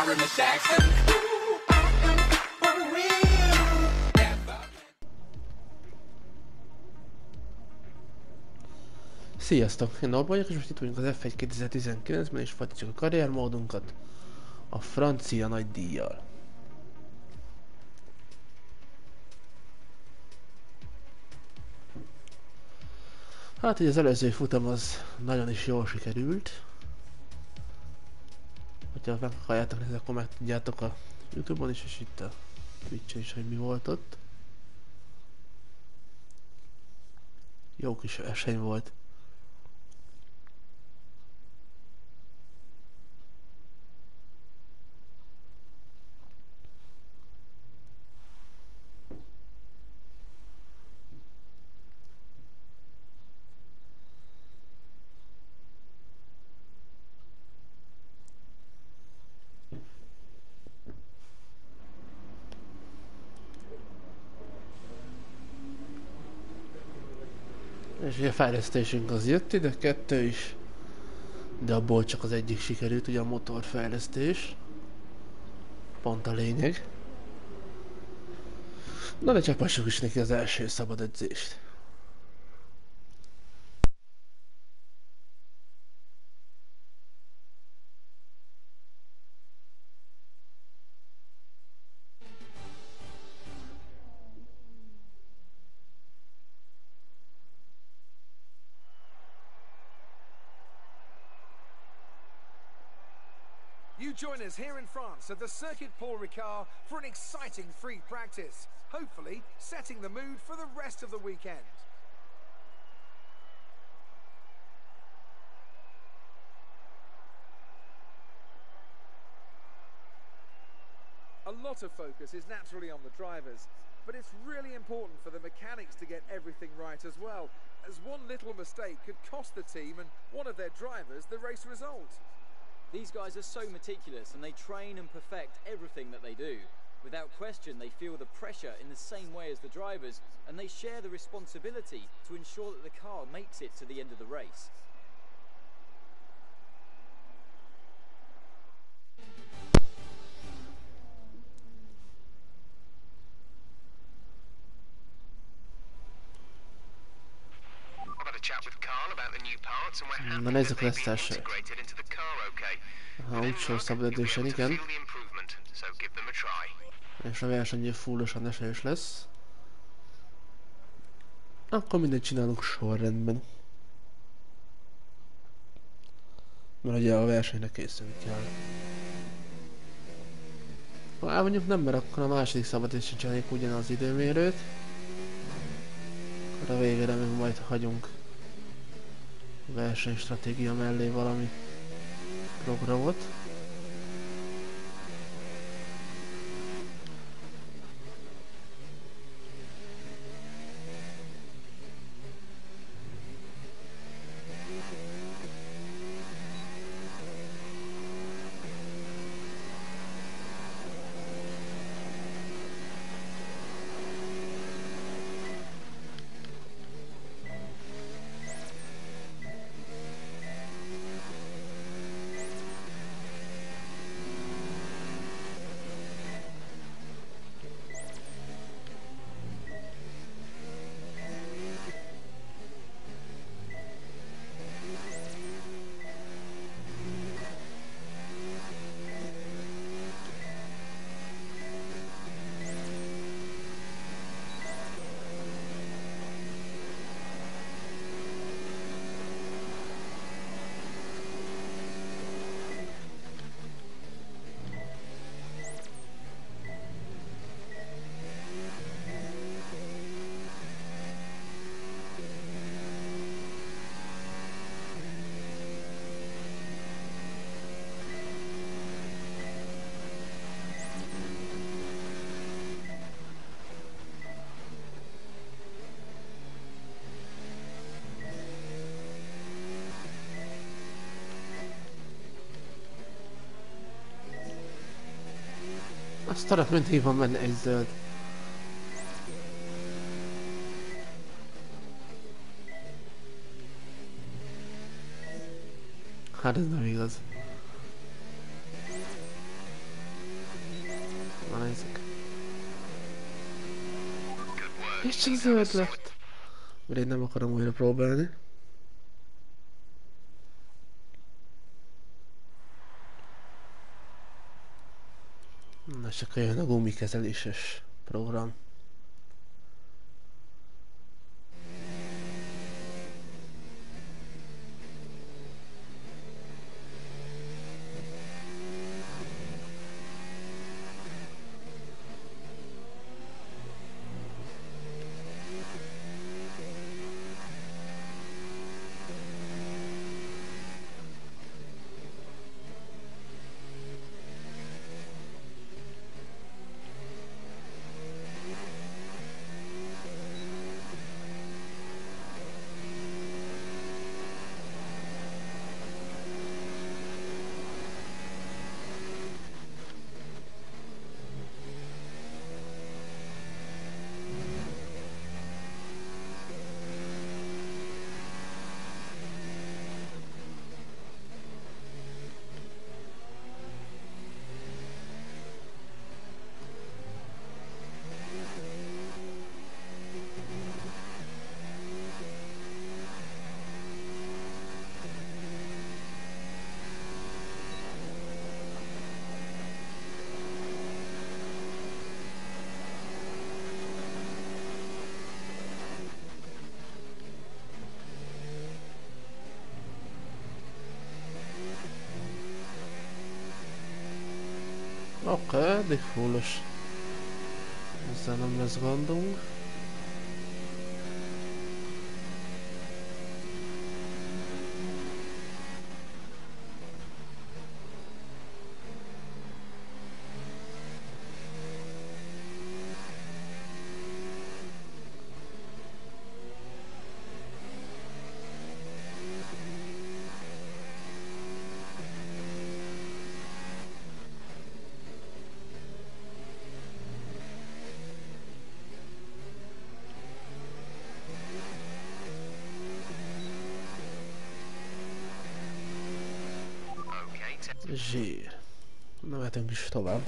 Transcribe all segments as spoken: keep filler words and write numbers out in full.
Sziasztok! Én Norba vagyok, és most itt vagyunk az F egy kétezer-tizenkilencben, és folytatjuk a karriermódunkat a francia nagy díjjal. Hát, így az előző futam az nagyon is jól sikerült. Hogyha meg akarjátok nézni, akkor meg tudjátok a YouTube-on is, és itt a Twitch-en is, hogy mi volt ott. Jó kis verseny volt. És ugye a fejlesztésünk az jött ide, kettő is, de abból csak az egyik sikerült, ugye a motorfejlesztés. Pont a lényeg. Na de csapassuk is neki az első szabad edzést. You join us here in France at the Circuit Paul Ricard for an exciting free practice, hopefully setting the mood for the rest of the weekend. A lot of focus is naturally on the drivers, but it's really important for the mechanics to get everything right as well, as one little mistake could cost the team and one of their drivers the race result. These guys are so meticulous and they train and perfect everything that they do. Without question, they feel the pressure in the same way as the drivers, and they share the responsibility to ensure that the car makes it to the end of the race. Na nézzük az esztelsőt. Ha úgyse szabad edésen, igen. És a verseny fullosan esélyes lesz. Akkor mindent csinálunk sorrendben. Mert ugye a versenynek készülni kell. Ha elmondjuk nem, mert akkor a második szabad edésen csináljuk ugyanaz időmérőt. Akkor a végére még majd hagyunk versenystratégia mellé valami programot. Azt arra mindig van benne egy zöld. Hát ez nem igaz. És csak zöld lett. Mert én nem akarom újra próbálni. Na csak jön a gumikezeléses program. Oké, okay, eddig fullos. Ezzel nem lesz gondunk. Zsír. Na mehetünk is tovább.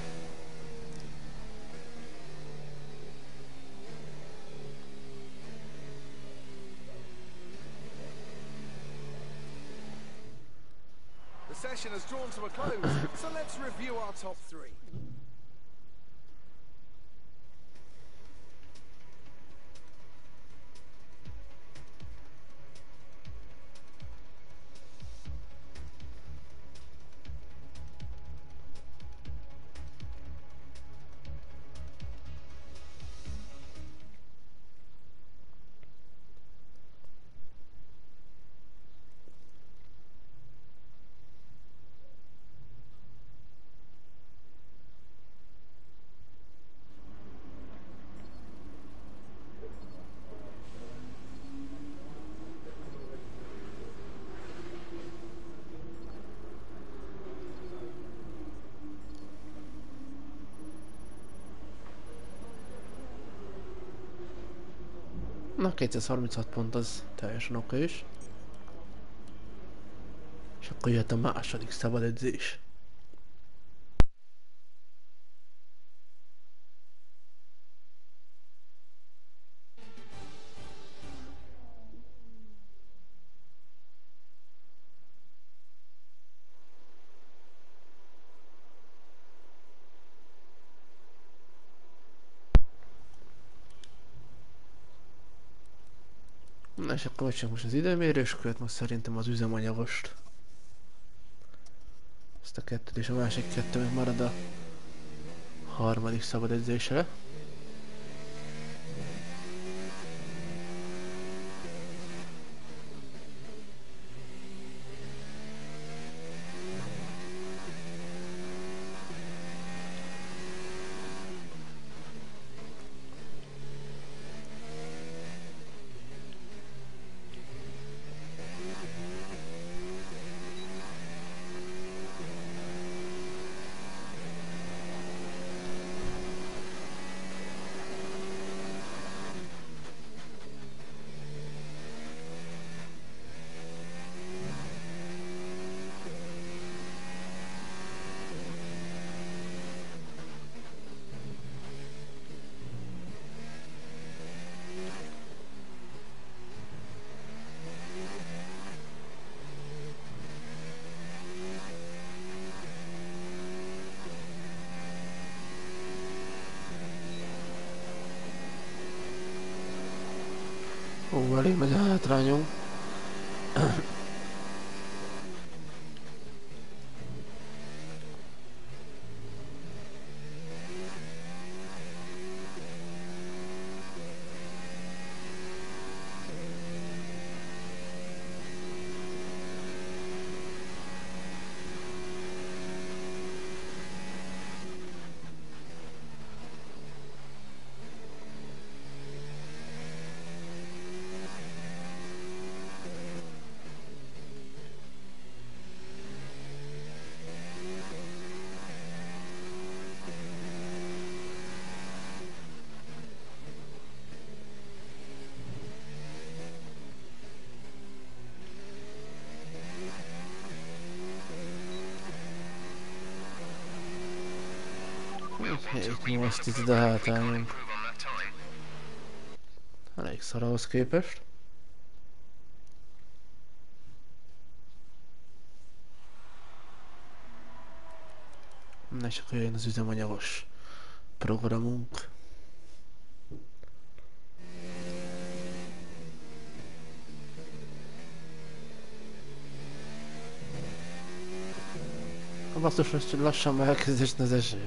The session has drawn to a close, so let's review our top three. Na, kétszázharminchat pont az teljesen oké is. És akkor jött a második szabad edzés. Na és akkor csak most az időmérőskört, most szerintem az üzemanyagost. Ezt a kettőt és a másik kettő meg marad a harmadik szabad edzésre. elég nagy a hátrányunk. hét nyolc tized a hátrányunk. Elég szar ahhoz képest. Na és akkor jön az üzemanyagos programunk. A basszus, hogy lassan már elkezdésne az esély.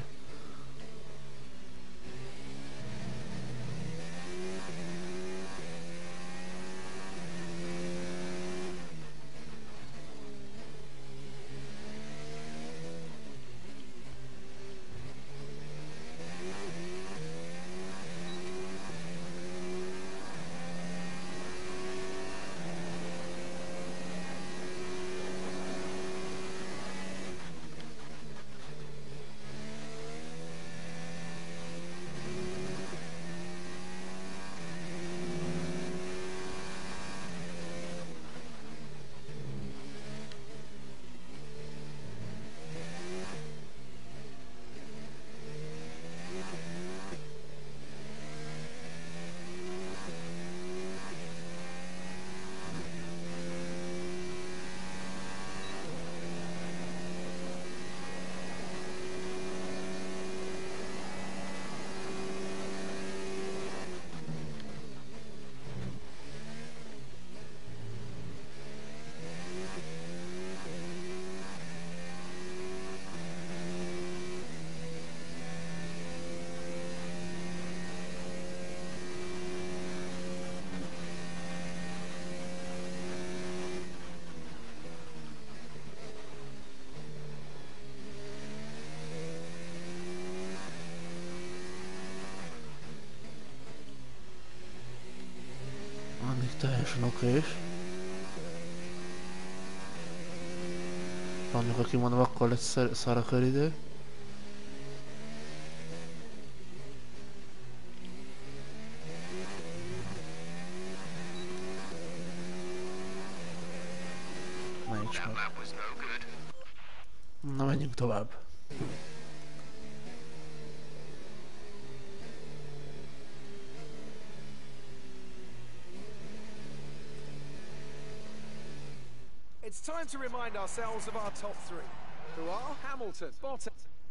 Teljesen okés. Annak, aki mondom, akkor lesz szar a köridő. Na, nincs meg. Na, menjünk tovább. It's time to remind ourselves of our top three, who are Hamilton, Bottas.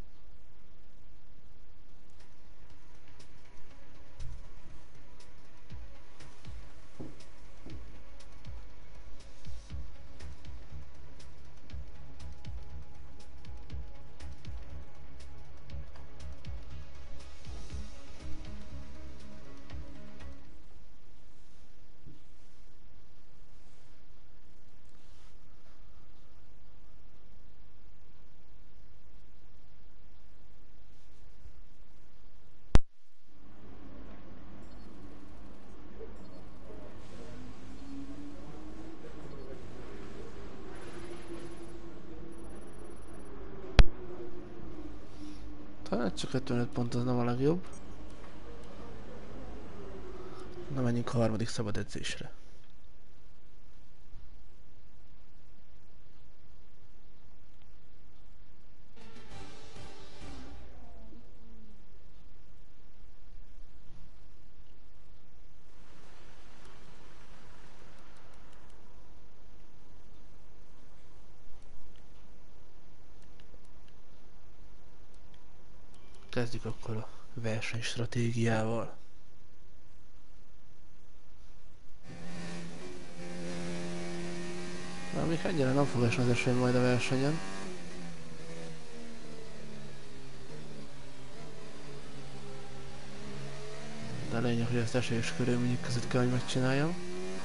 Hát csak ötvenöt pont az nem a legjobb. Na, menjünk a harmadik szabad edzésre. Kezdjük akkor a versenystratégiával. Na, még egyre nem fog esni az eső majd a versenyen. De a lényeg, hogy ezt esélyes körülmények között kell, hogy megcsináljam.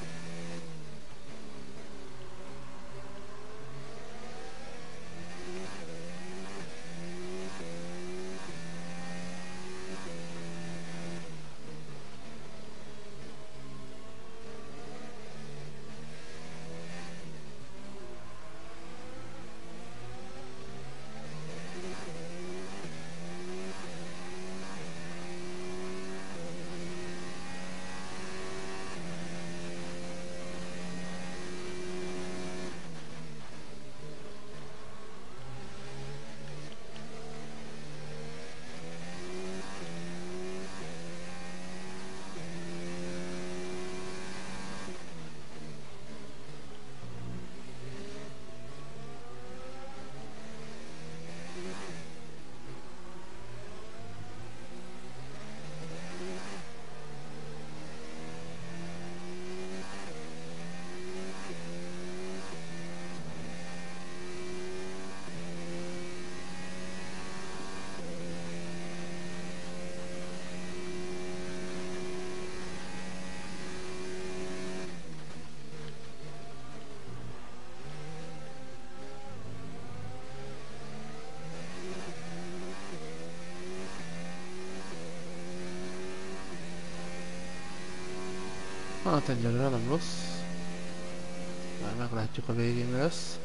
Hát egyelőre nem rossz. Már meglátjuk a végén mi lesz.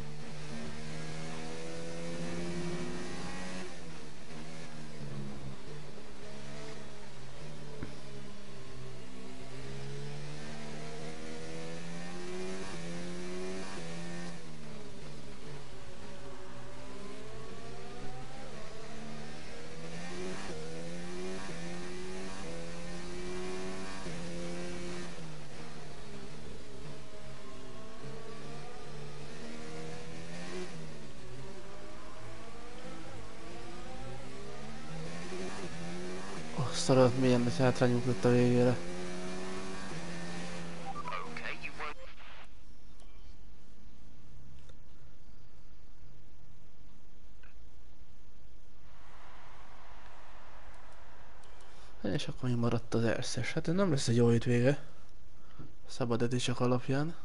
Szarat milyen nagy hátrányunk lett a végére. És akkor mi maradt az erszes. Hát nem lesz egy jó hétvége. Szabad edzések alapján.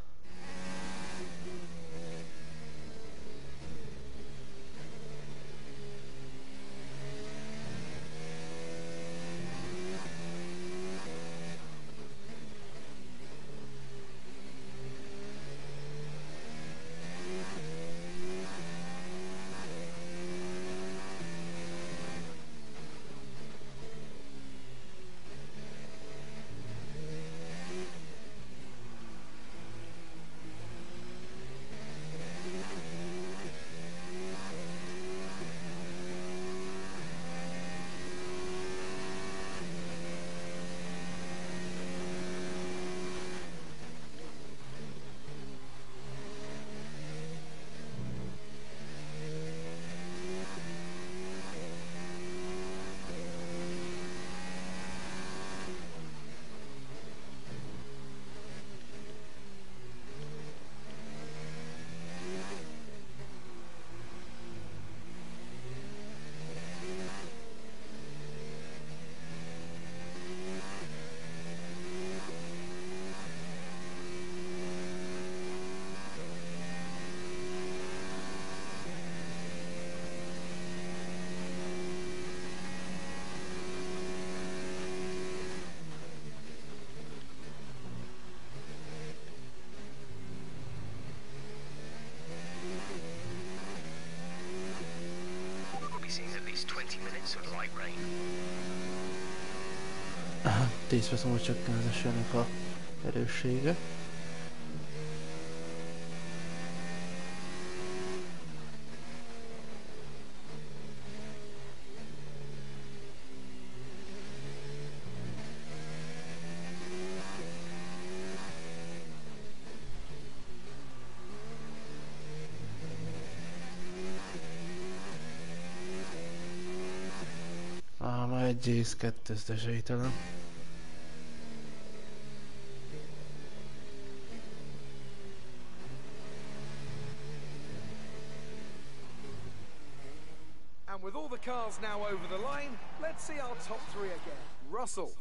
tíz perc múlva csökken az esőnek a erőssége. Ah, már egy egész kettő esélytelen. And with all the cars now over the line, let's see our top three again. Russell.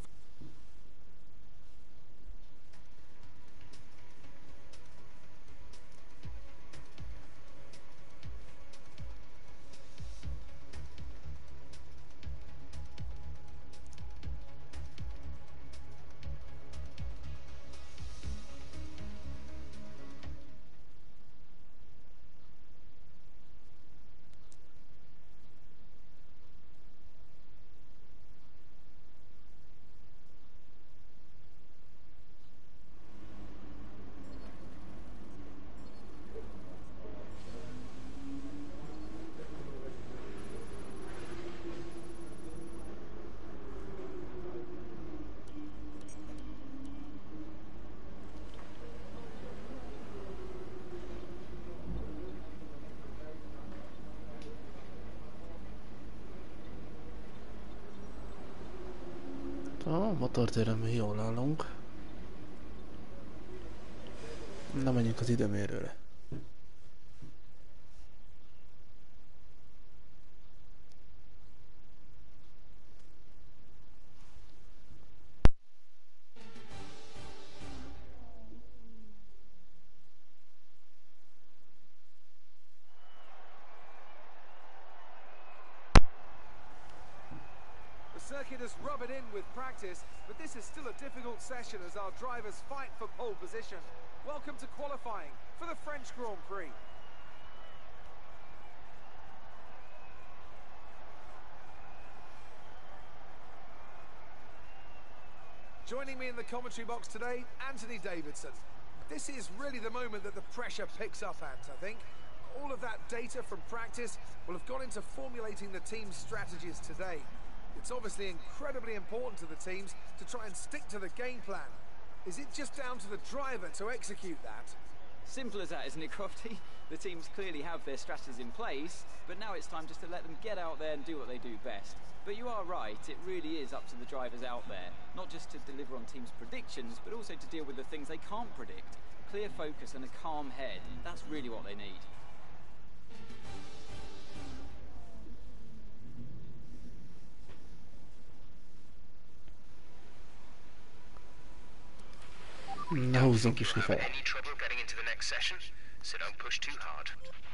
A motortéren mi jól állunk. Na, menjünk az időmérőre. The circuit has rub it in with practice, but this is still a difficult session as our drivers fight for pole position. Welcome to qualifying for the French Grand Prix. Joining me in the commentary box today, Anthony Davidson. This is really the moment that the pressure picks up, Ant, I think. All of that data from practice will have gone into formulating the team's strategies today. It's obviously incredibly important to the teams to try and stick to the game plan. Is it just down to the driver to execute that? Simple as that, isn't it, Crofty? The teams clearly have their strategies in place, but now it's time just to let them get out there and do what they do best. But you are right, it really is up to the drivers out there, not just to deliver on teams' predictions, but also to deal with the things they can't predict. Clear focus and a calm head, that's really what they need. Ne húzzunk is kifelé. Any trouble getting into the next session? So don't push too hard.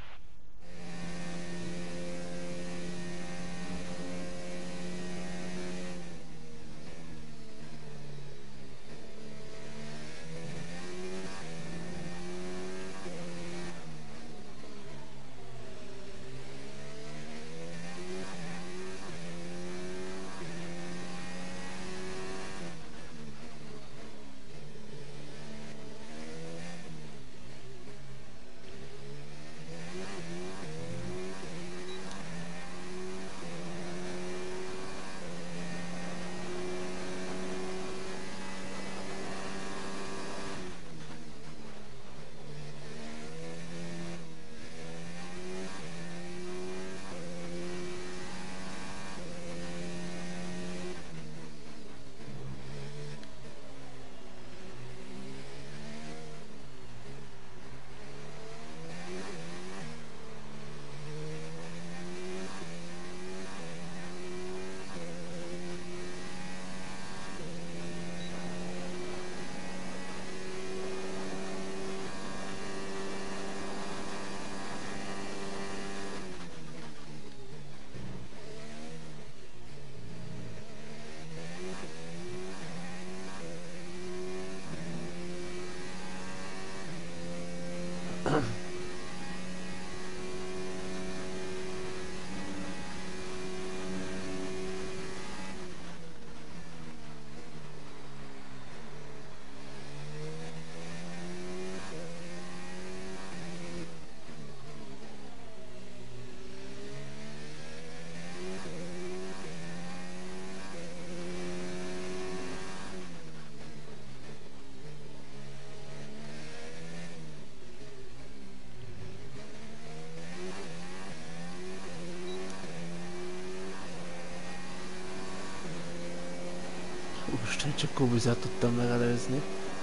Most én csak Kubizát tudtam megelőzni.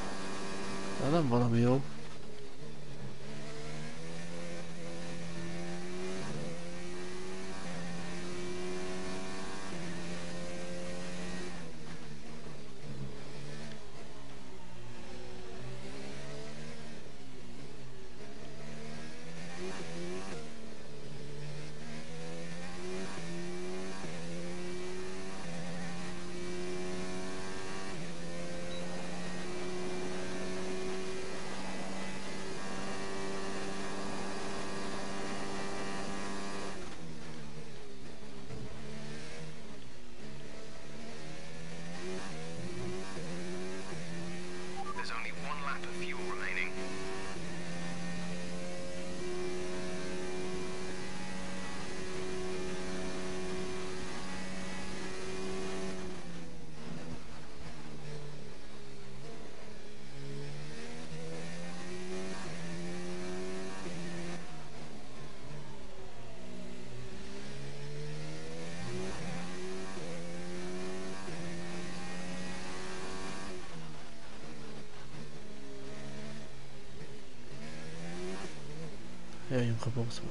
De nem valami jó. Beljünk a boxba.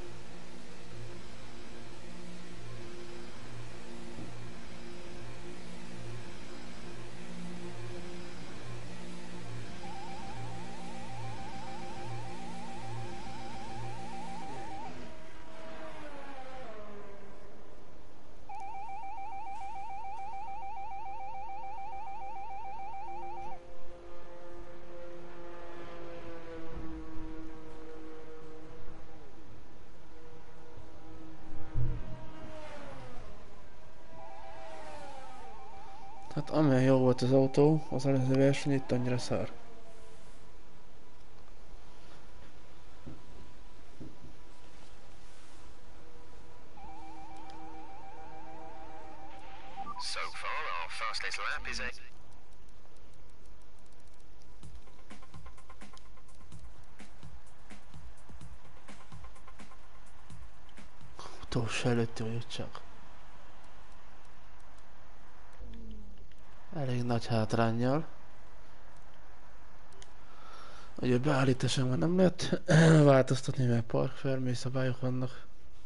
Hát amilyen jó volt az autó, az előző verseny itt annyira szar. So far, our fastest lap is a... Utolsó előtti vagyok csak. Elég nagy hátránnyal. Ugye beállításon már nem lehet változtatni, mert parkfermé szabályok vannak.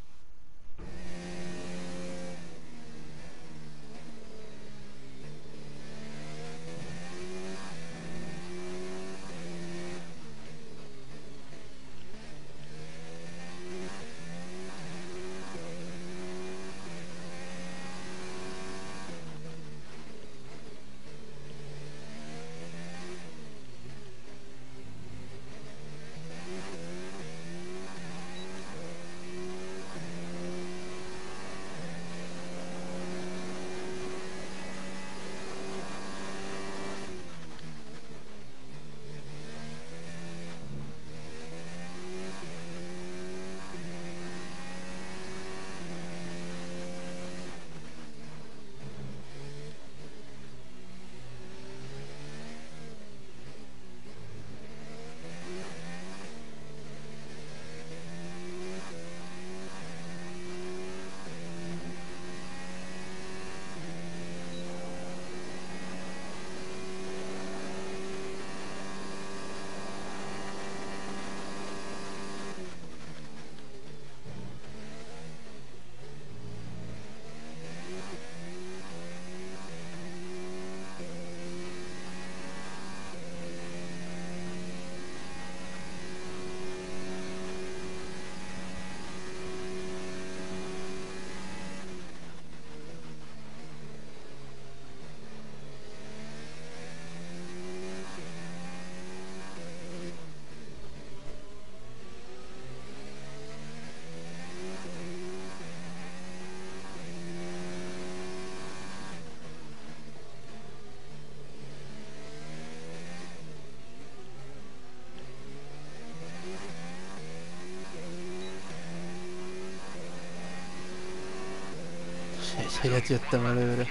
Egy helyet jöttem előre.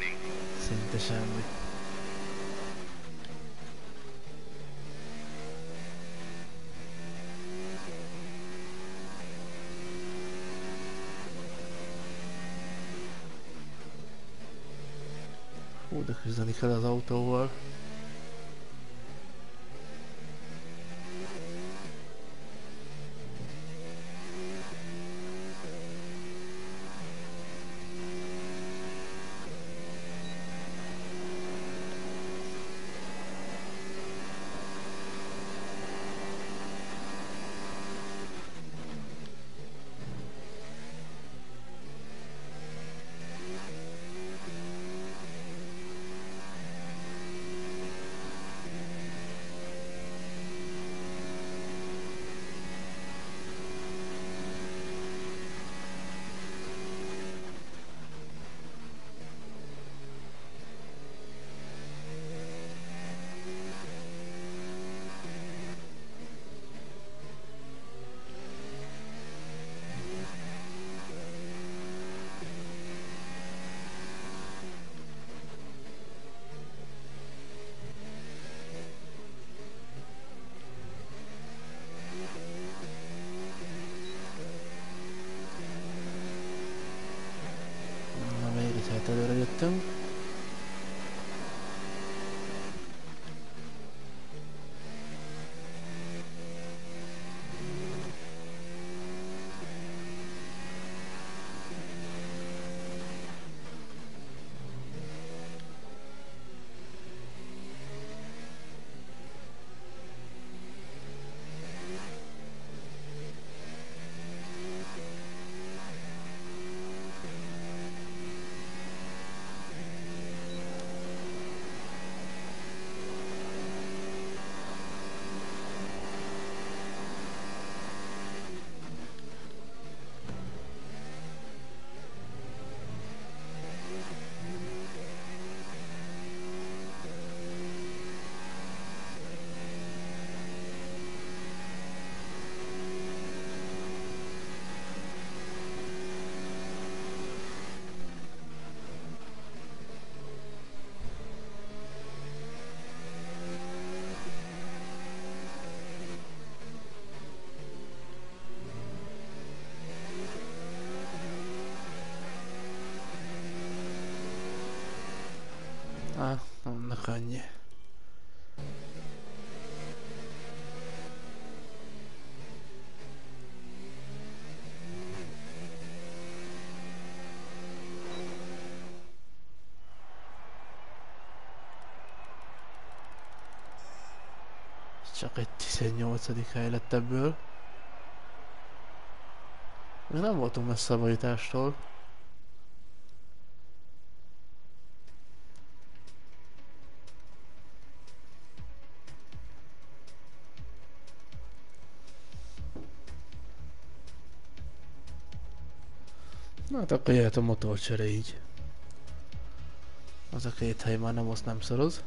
Szinte semmi. Hú, de küzdeni kell az autóval. Előre jöttünk. Annak annyi. Csak egy tizennyolcadik hely lett ebből. Még nem voltunk messze a vajítástól. Na hát akkor jöhet a motorcsere így. Az a két hely már nem azt nem szoroz.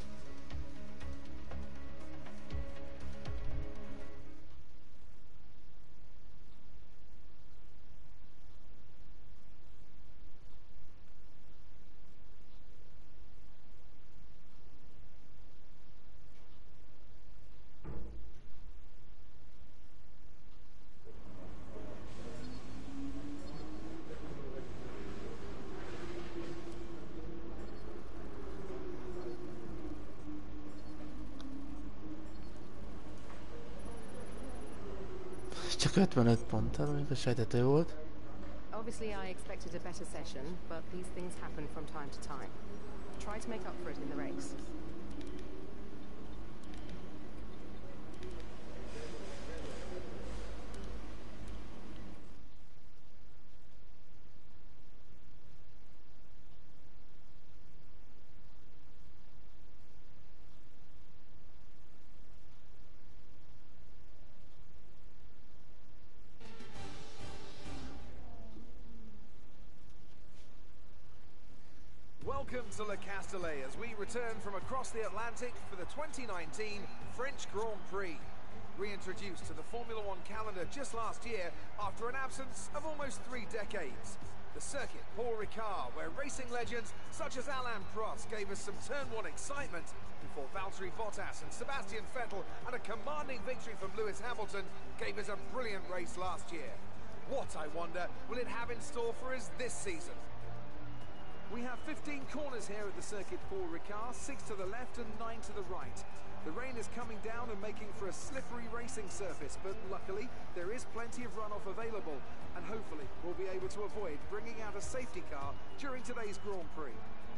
Csak ötvenöt ponttal, még a sejtető volt. Obviously I expected a better session, but these things happen from time to time. Try to make up for it in the race. Welcome to Le Castellet as we return from across the Atlantic for the twenty nineteen French Grand Prix. Reintroduced to the Formula One calendar just last year after an absence of almost three decades. The circuit, Paul Ricard, where racing legends such as Alain Prost gave us some Turn one excitement before Valtteri Bottas and Sebastian Vettel and a commanding victory from Lewis Hamilton gave us a brilliant race last year. What, I wonder, will it have in store for us this season? We have fifteen corners here at the circuit Paul Ricard, six to the left and nine to the right. The rain is coming down and making for a slippery racing surface, but luckily there is plenty of runoff available, and hopefully we'll be able to avoid bringing out a safety car during today's Grand Prix.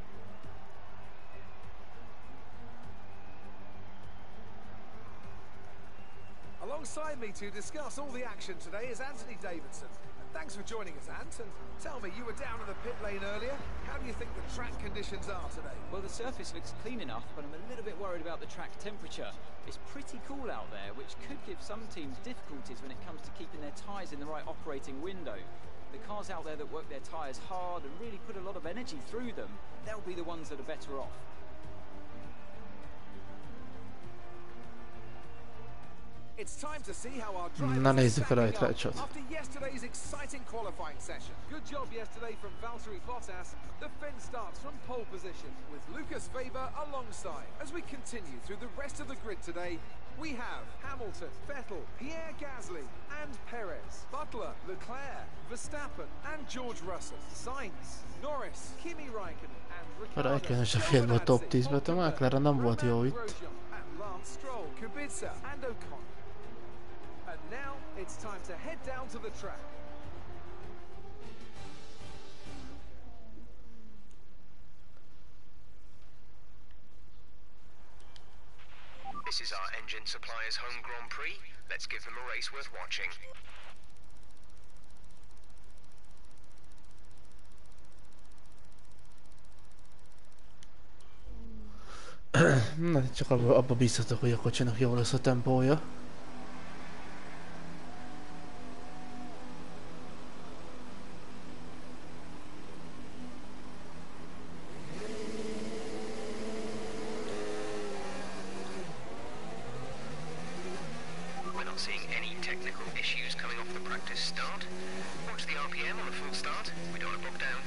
Alongside me to discuss all the action today is Anthony Davidson. Thanks for joining us, Ant, and tell me, you were down in the pit lane earlier. How do you think the track conditions are today? Well, the surface looks clean enough, but I'm a little bit worried about the track temperature. It's pretty cool out there, which could give some teams difficulties when it comes to keeping their tyres in the right operating window. The cars out there that work their tyres hard and really put a lot of energy through them, they'll be the ones that are better off. It's time to see how our drivers Na are nézzük a stacking up rajtrácsot. after yesterday's exciting qualifying session. Good job yesterday from Valtteri Bottas. The fin starts from pole position with Lucas Weber alongside. As we continue through the rest of the grid today, we have Hamilton, Vettel, Pierre Gasly and Perez, Butler, Leclerc, Verstappen and George Russell, Sainz, Norris, Kimi Raikkonen and Ricciardo, Raikkonen se fért be a top tízbe, a McLaren nem volt jó itt. and Lance Stroll, Kubica and Ocon. And now it's time to head down to the track. This is our engine supplier's home Grand Prix. Let's give them a race worth watching. Na, csak abba, abba bízhatok, hogy a kocsinak jó lesz a tempója. We're not seeing any technical issues coming off the practice start. Watch the R P M on a full start. We don't want to bog down.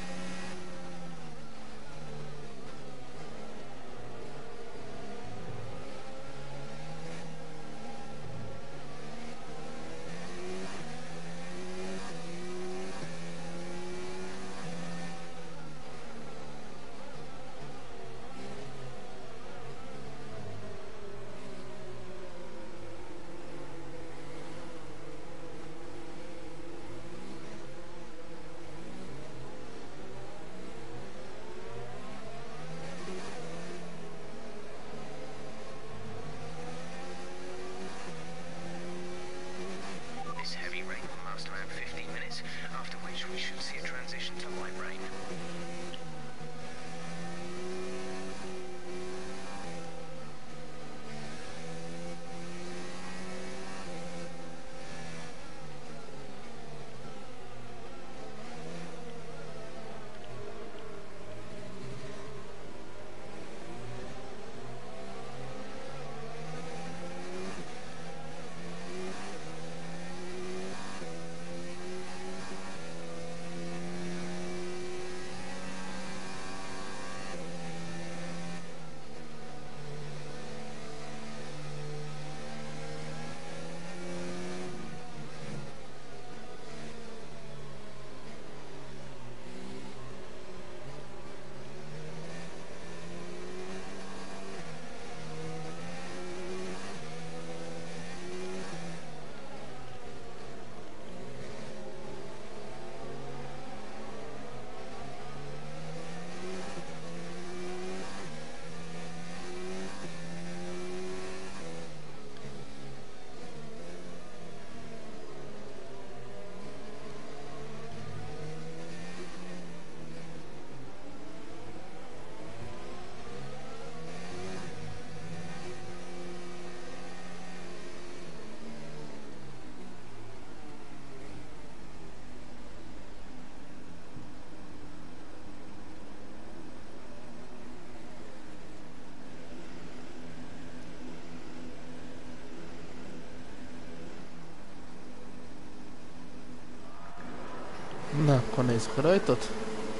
Nézzük a rajtot.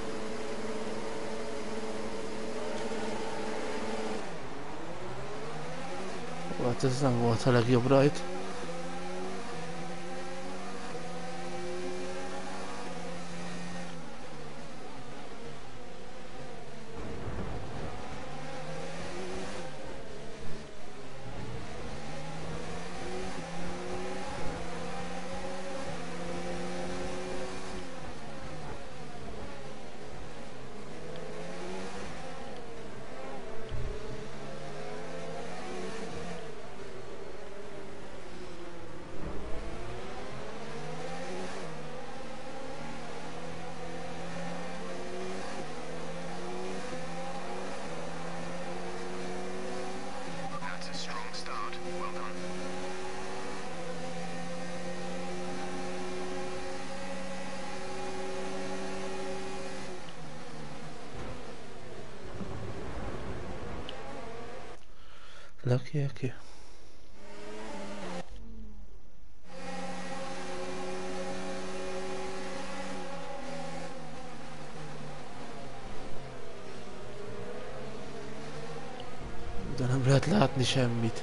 Hát ez nem volt a legjobb rajt. That's a strong start. Well done. Lökjél ki. De nem lehet látni semmit.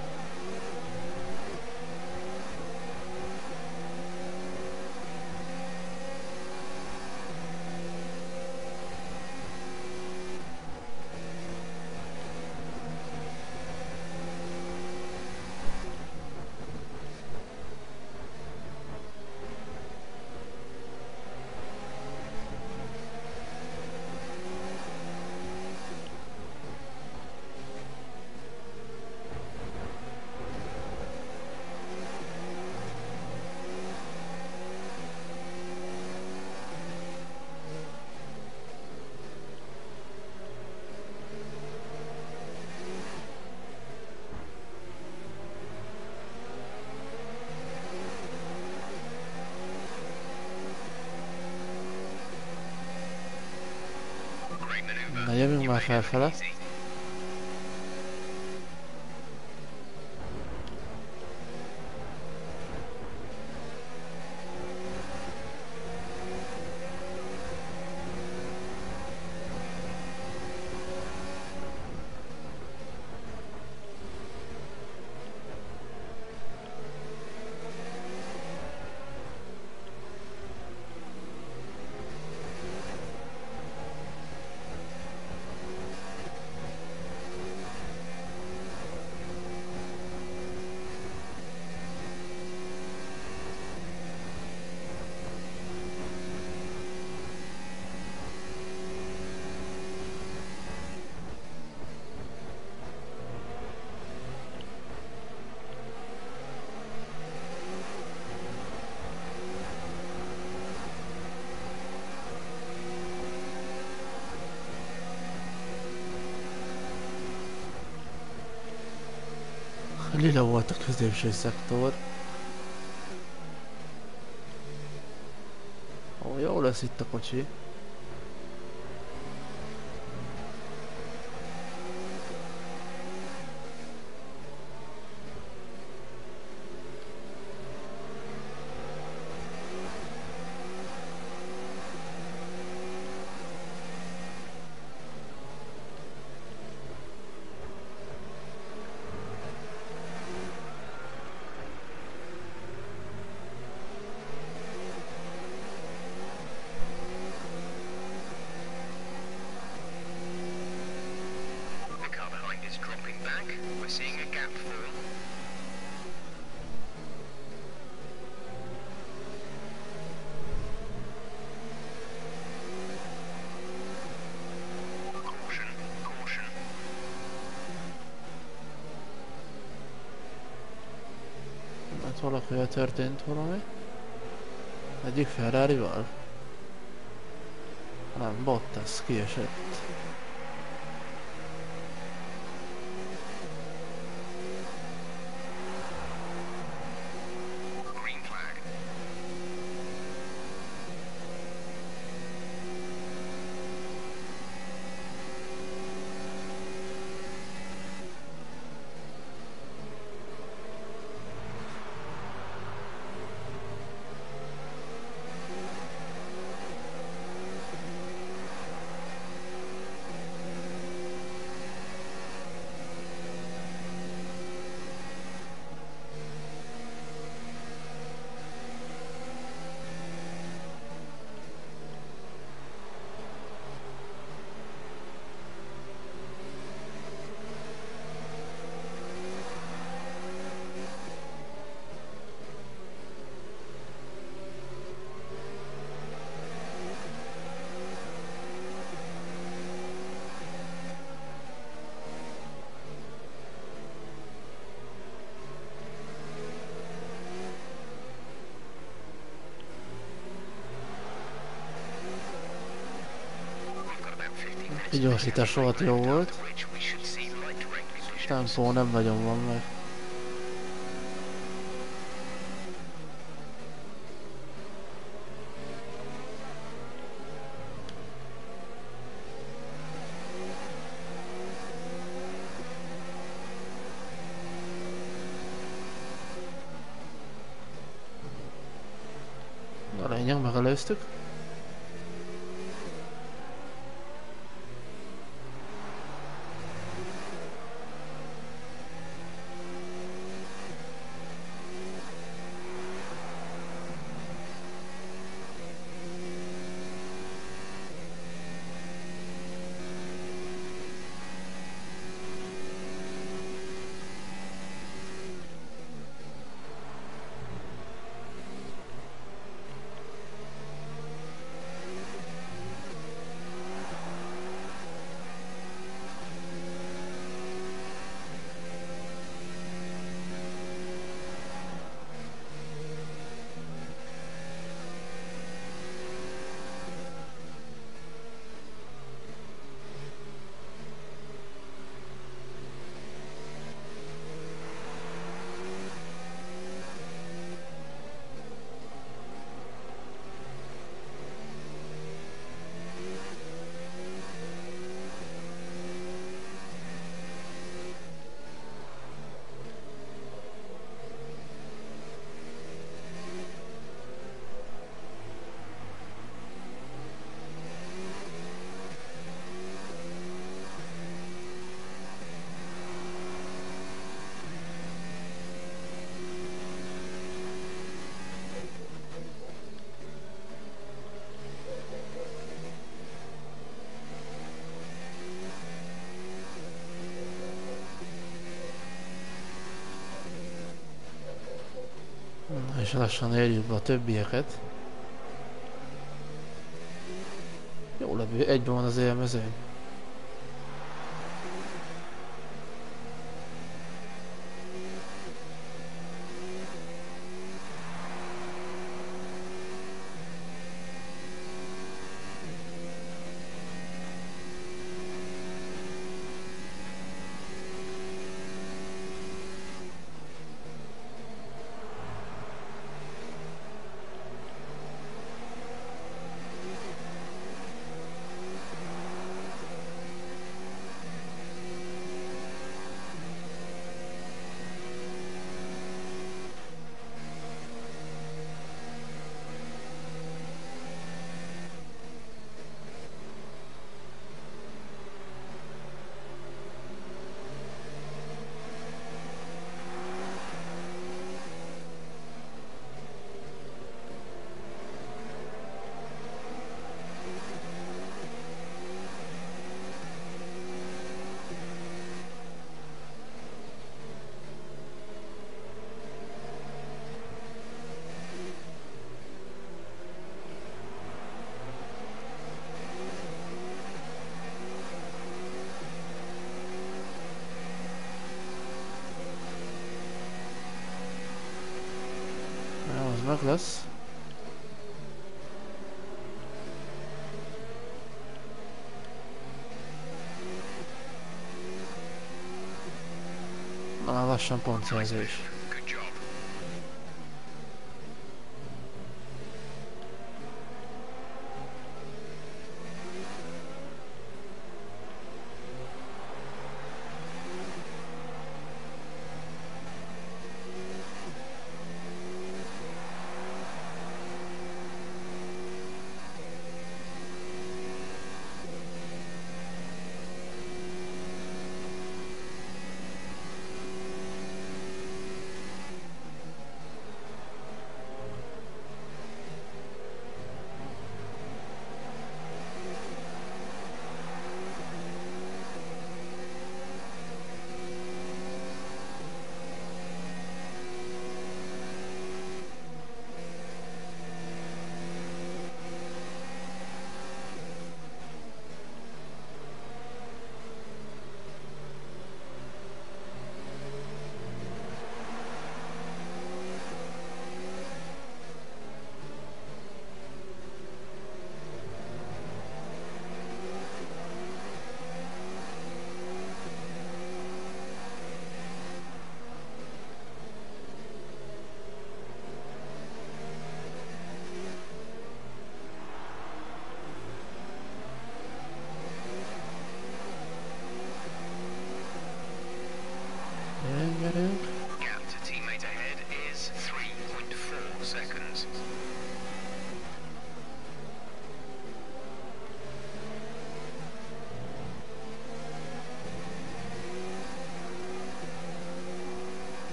Great maneuver. Na jövünk You már made it look felfele. easy. Lila volt a középső szektor. Ó, jó lesz itt a kocsi. The car behind is dropping back. We're seeing a gap form. Caution, caution. Hát valakivel történt valami. Egyik Ferrari-val? Nem, Bottas kiesett. Green flag. A gyorsítás rohadt jó volt. Tempó nem nagyon van meg. A lényeg, megelőztük. És lassan érjük be a többieket. Jó levő, egyben van az élmezőn. Meg lesz. Na, lassan pontszerzés.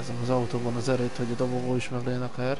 Érzem az autóban az erőt, hogy a dobogó is meg legyen akár.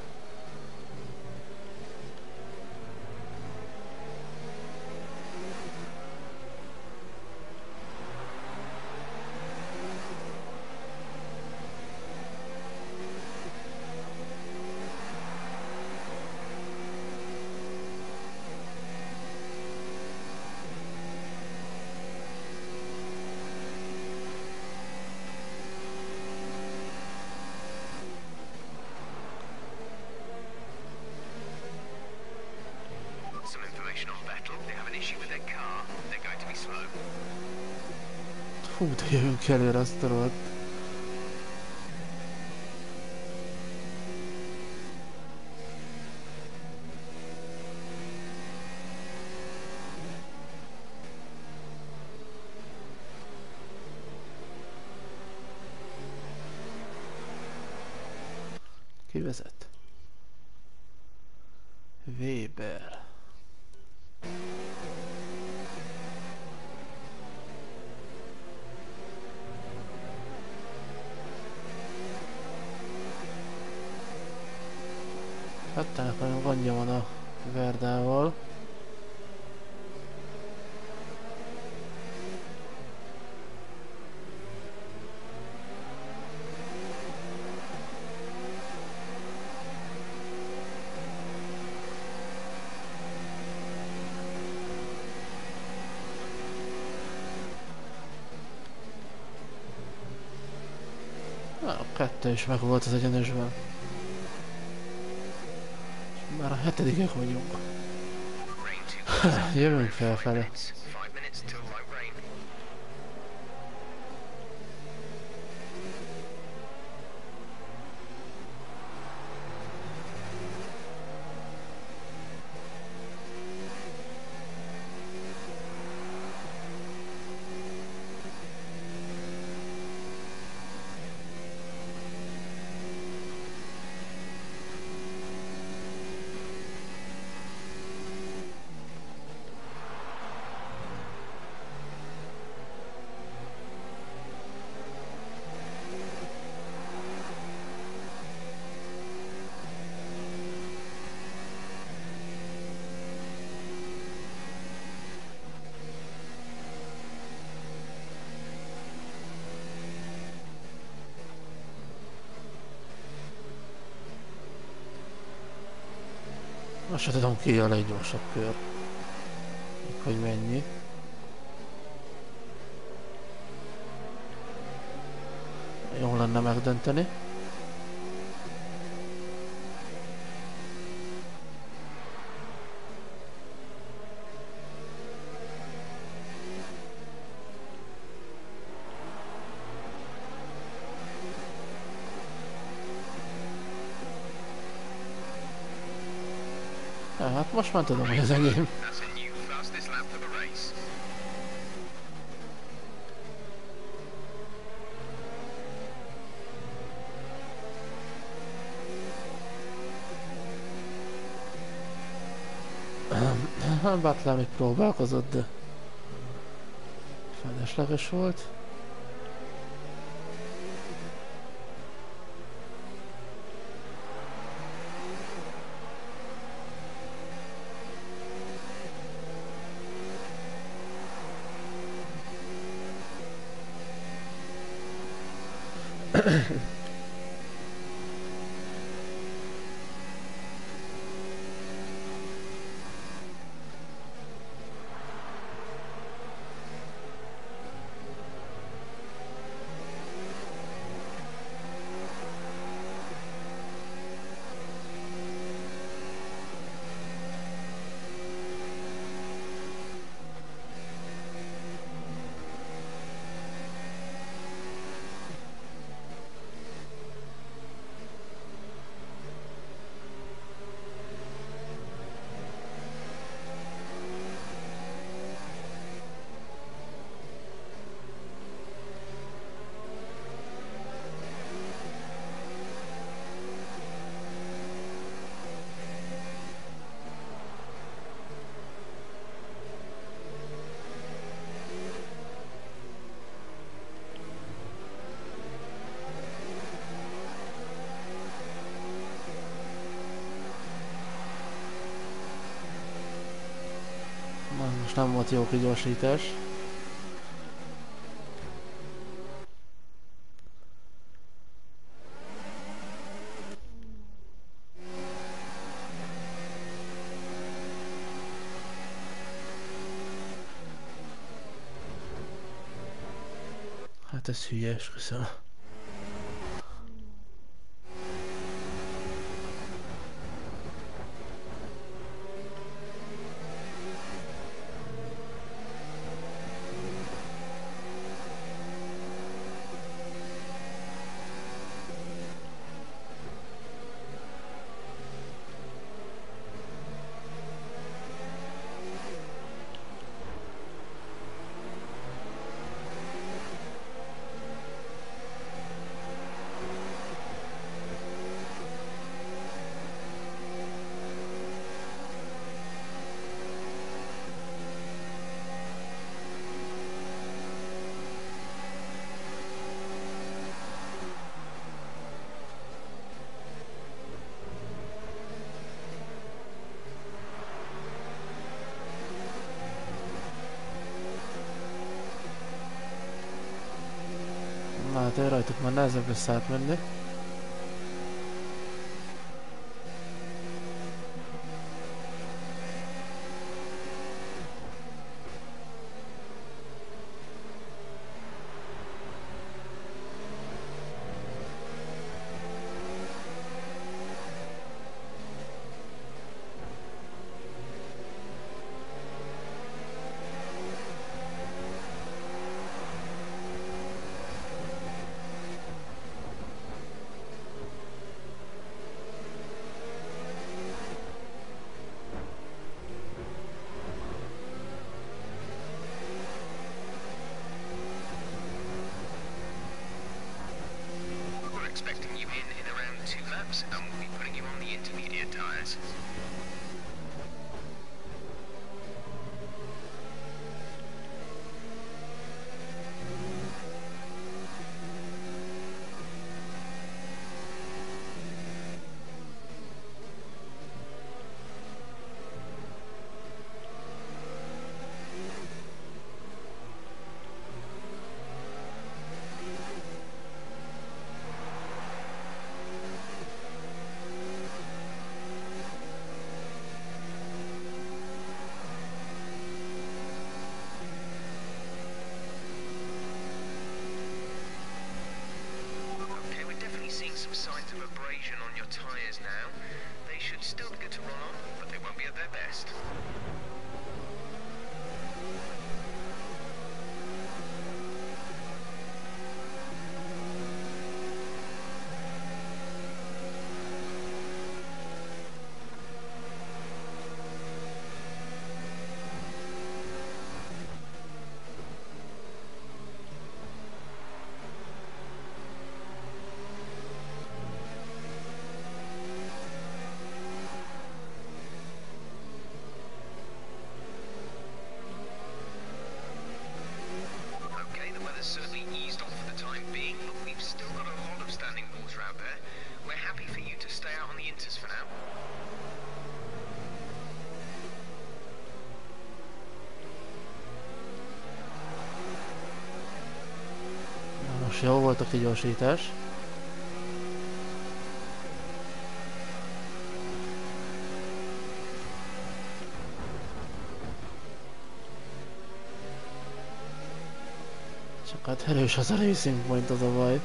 Hú, de jövünk előre, azt tudod. Ki vezet? Weber. Vettelnek nagyon gondja van a Verdával. Na, a kettő is meg volt az egyenesben. Már a hetedikek vagyunk. Jövünk felfele. Most se tudom ki a leggyorsabb kör. Hogy mennyi. Jó lenne megdönteni. Hát most már tudom, hogy az enyém. Butler még próbálkozott, de felesleges volt. most nem volt jó kigyorsítás. Hát ez hülyes, köszönöm. Na hát én rajtuk már nehezebb lesz átmenni. Expecting you in in around two laps, and we'll be putting you on the intermediate tyres. Signs of abrasion on your tyres now. They should still be good to run on, but they won't be at their best. Certainly eased off for the time being, but we've still got a lot of standing water out there. We're happy for you to stay out on the inters for now. Na most jó volt a kigyorsítás. Csak hát erős az a Racing Point, az a baj.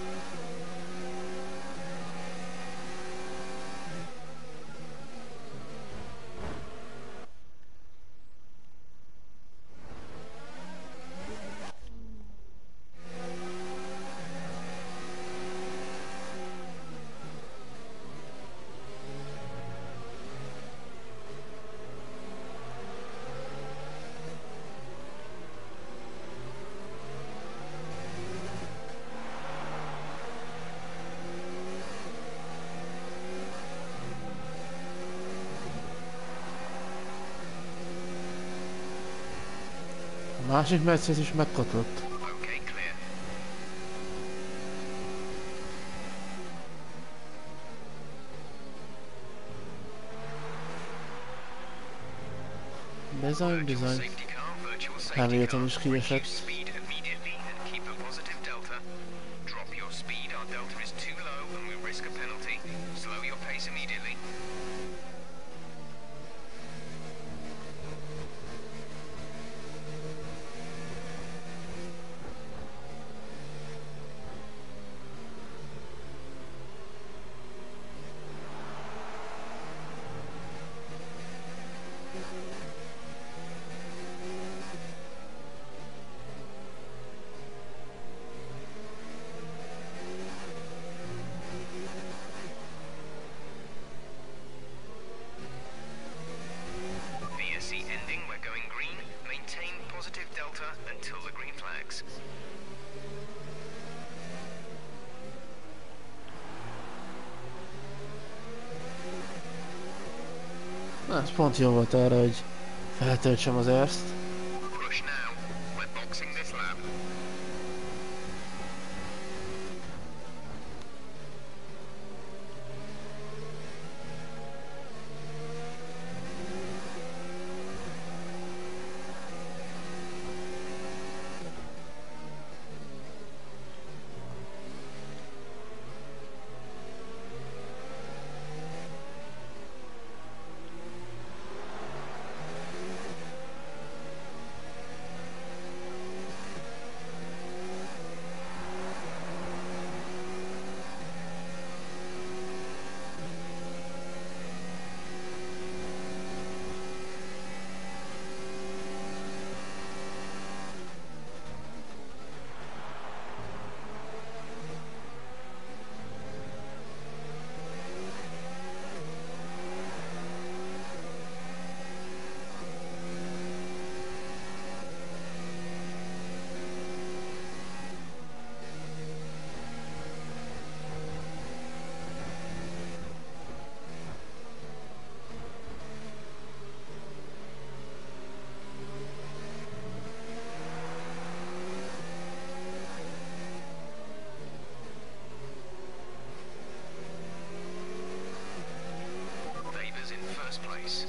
A másik Mercedes is megkotlott. Okay, clear. Bizony, Virtual bizony. safety car, virtual safety Hamilton car. is Reduce kiesett. speed immediately and keep a positive delta. Drop your speed, our delta is too low and we risk a penalty. Slow your pace immediately. V S C ending, we're going green. Maintain positive delta until the green flags. Na, ez pont jó volt arra, hogy feltöltsem az erzt. Push now. We're boxing this lap. Weber's in first place.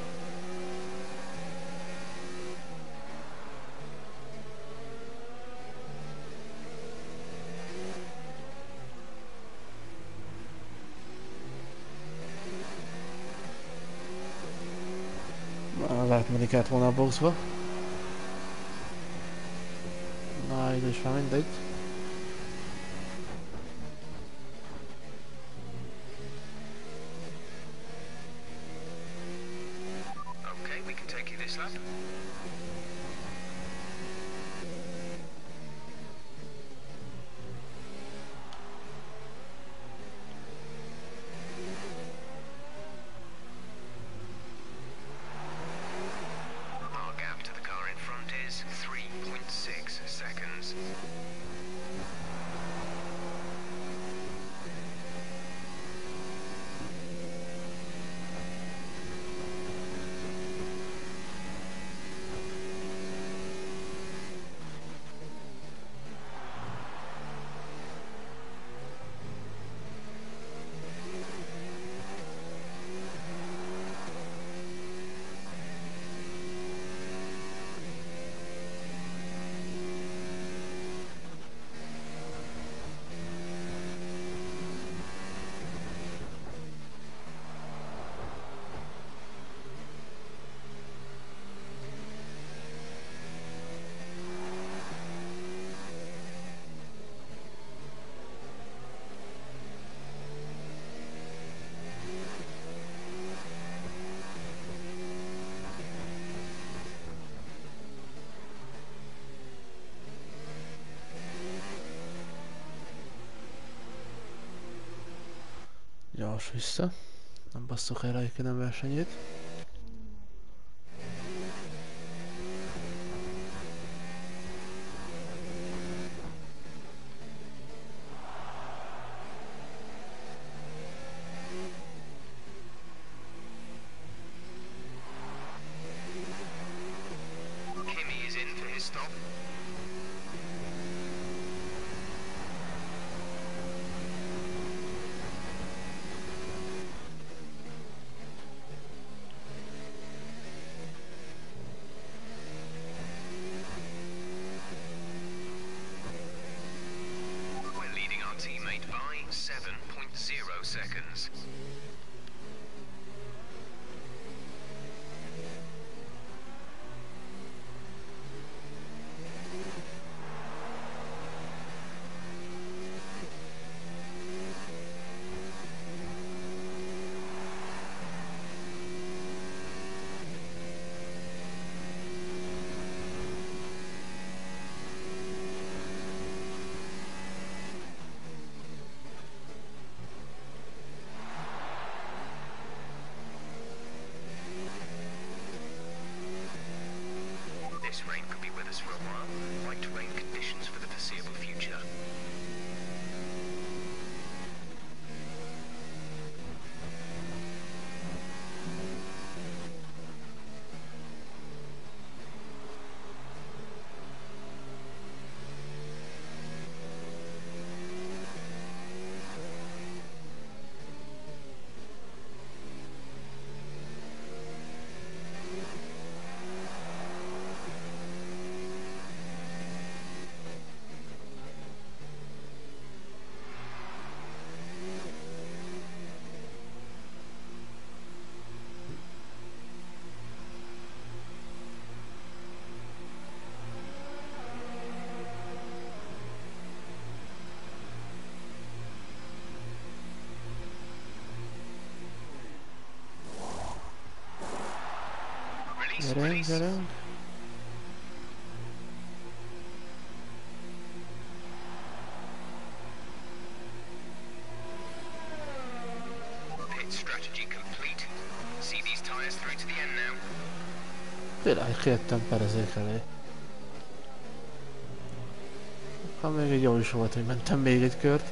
Na, lehet menni kellett volna a boxba. Na, így is már mindegy. Okay, we can take you this lap. Our gap to the car in front is three point six seconds. Gyors vissza. Nem basszuk el a versenyét. Kimi is in for his stop. seconds. This rain could be with us for a while. Light rain conditions for the foreseeable future. Gyerünk, gyerünk. Pit strategy complete. See these tires through to the end now. Tényleg kértem perezék elé. Ha még egy jó is volt, hogy mentem még egy kört.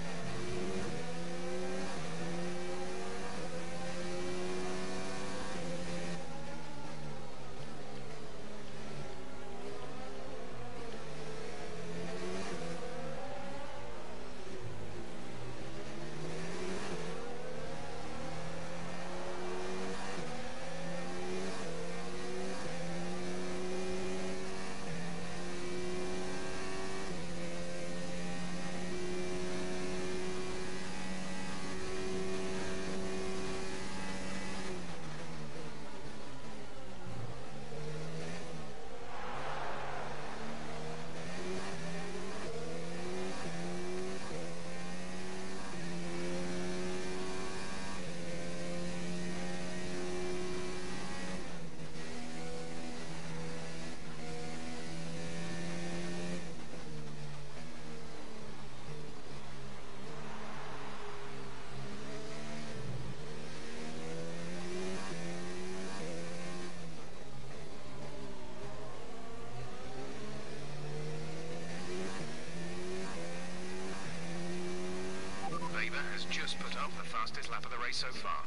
Has just put up the fastest lap of the race so far.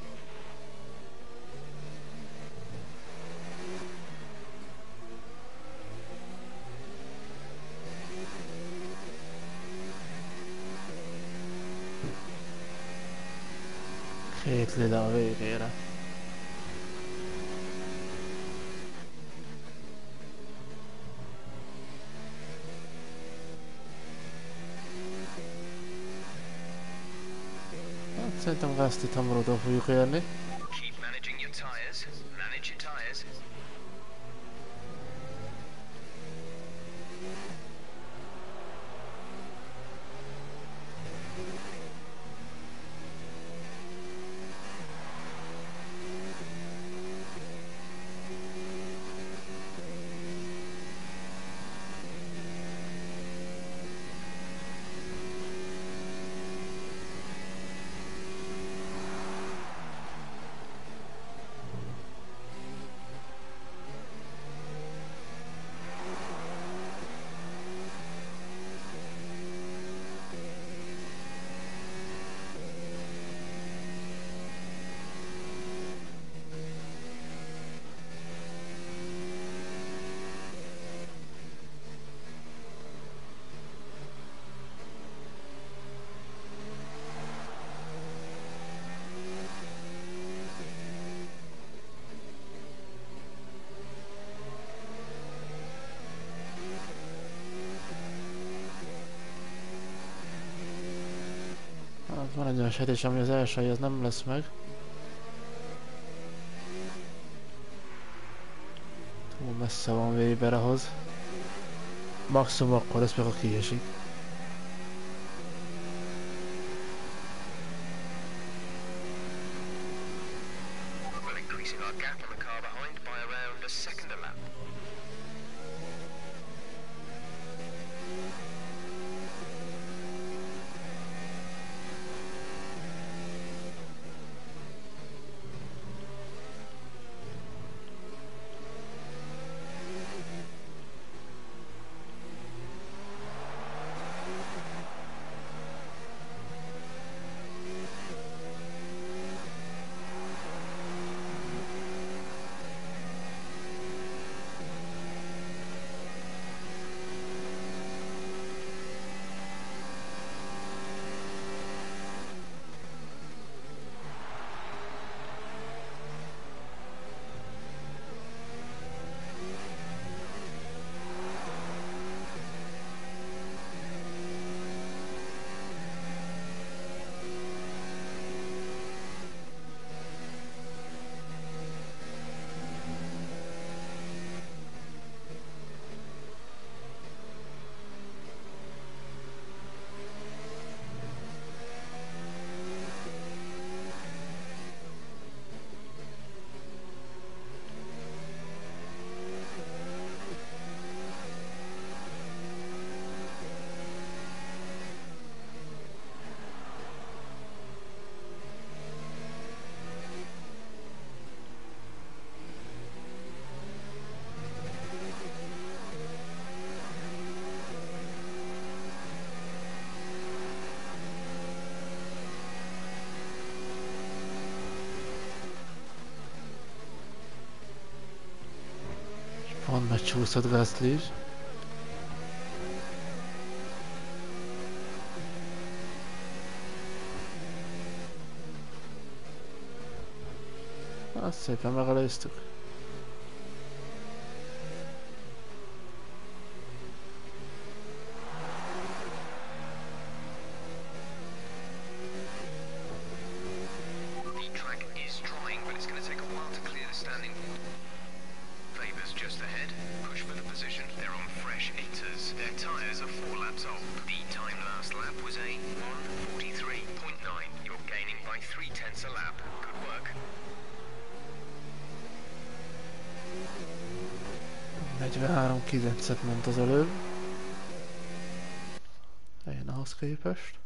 Két lila a végére. Szerintem ezt itt hamarodó fogjuk érni. Keep managing your tires. Manage your tires. Van egy olyan sejtés, ami az első hely, az nem lesz meg. Túl messze van Weber ahhoz. Maximum akkor lesz meg, ha kiesik. Well, increasing our gap on the car behind by around a second a lap. Pont megcsúszott Gasly is. Azt szépen megelőztük. The track is drying, but it's going to take a while to clear the standing. Weber's just ahead. Push for the position. They're on fresh inters. Their tyres are four laps old. The time last lap was a one forty-three point nine. You're gaining by three tenths a lap. Good work. negyvenhárom kilencet ment az előbb. Eljön ahhoz képest.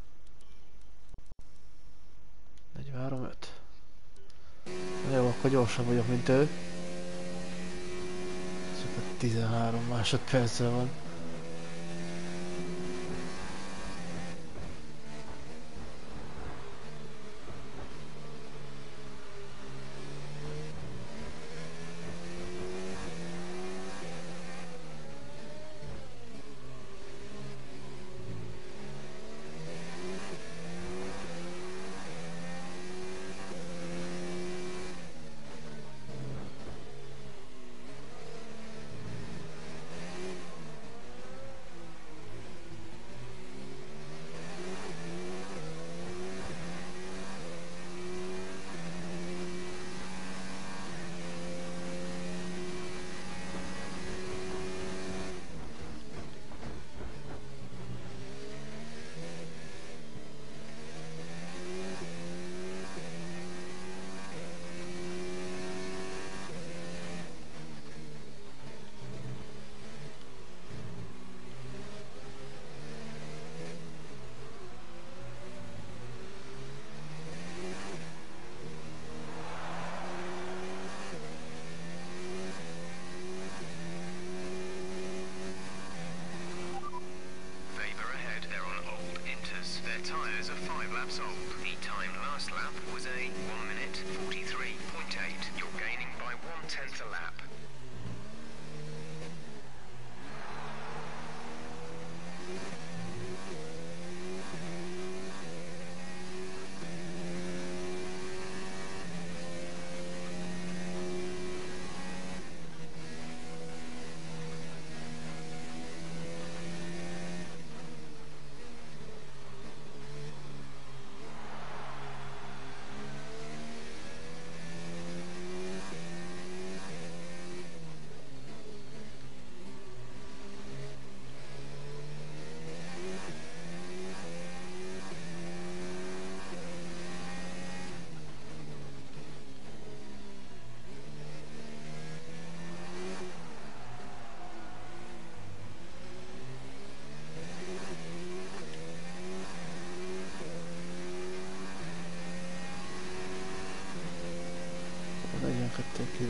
negyvenhárom öt. Jó, akkor gyorsabb vagyok, mint ő. Csak tizenhárom másodperccel van.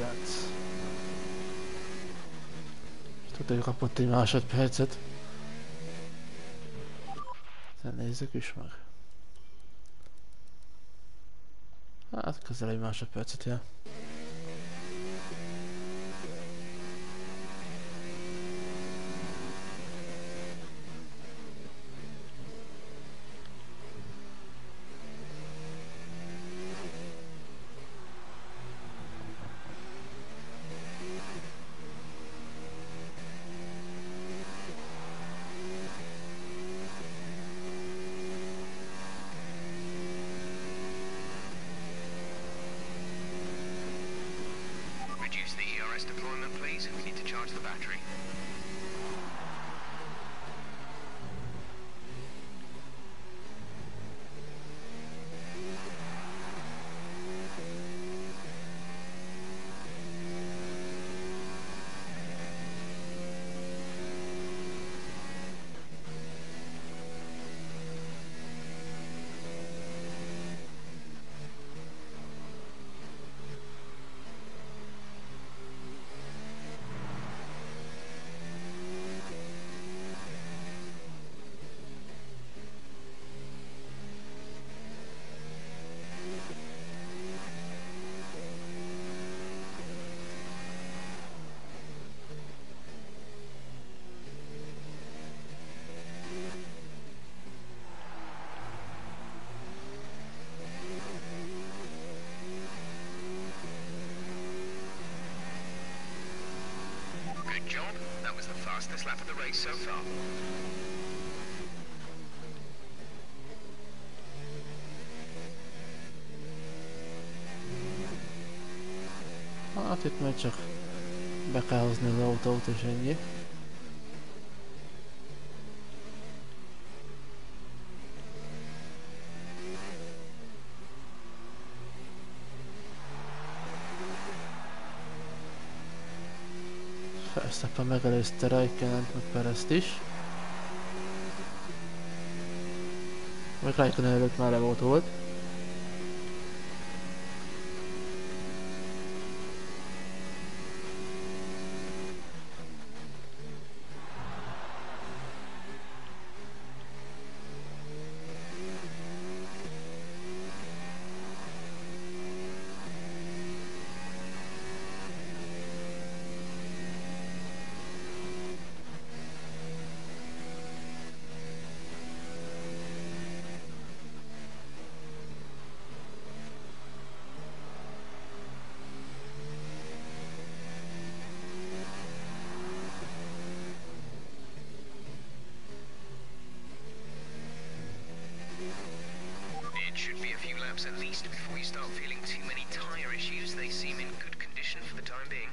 kilenc. És tudod, hogy kapott egy másodpercet. De nézzük is meg. Hát közel egy másodpercet jel. Reduce the E R S deployment, please. We need to charge the battery. Good job. That was the fastest lap of the race so far. Hát itt majd csak be kell hozni az autót és ennyi. Verstappen megelőzte Raikkonent meg Perezt is. Vagy Raikkonen előtt már le volt. It should be a few laps at least before you start feeling too many tyre issues. They seem in good condition for the time being.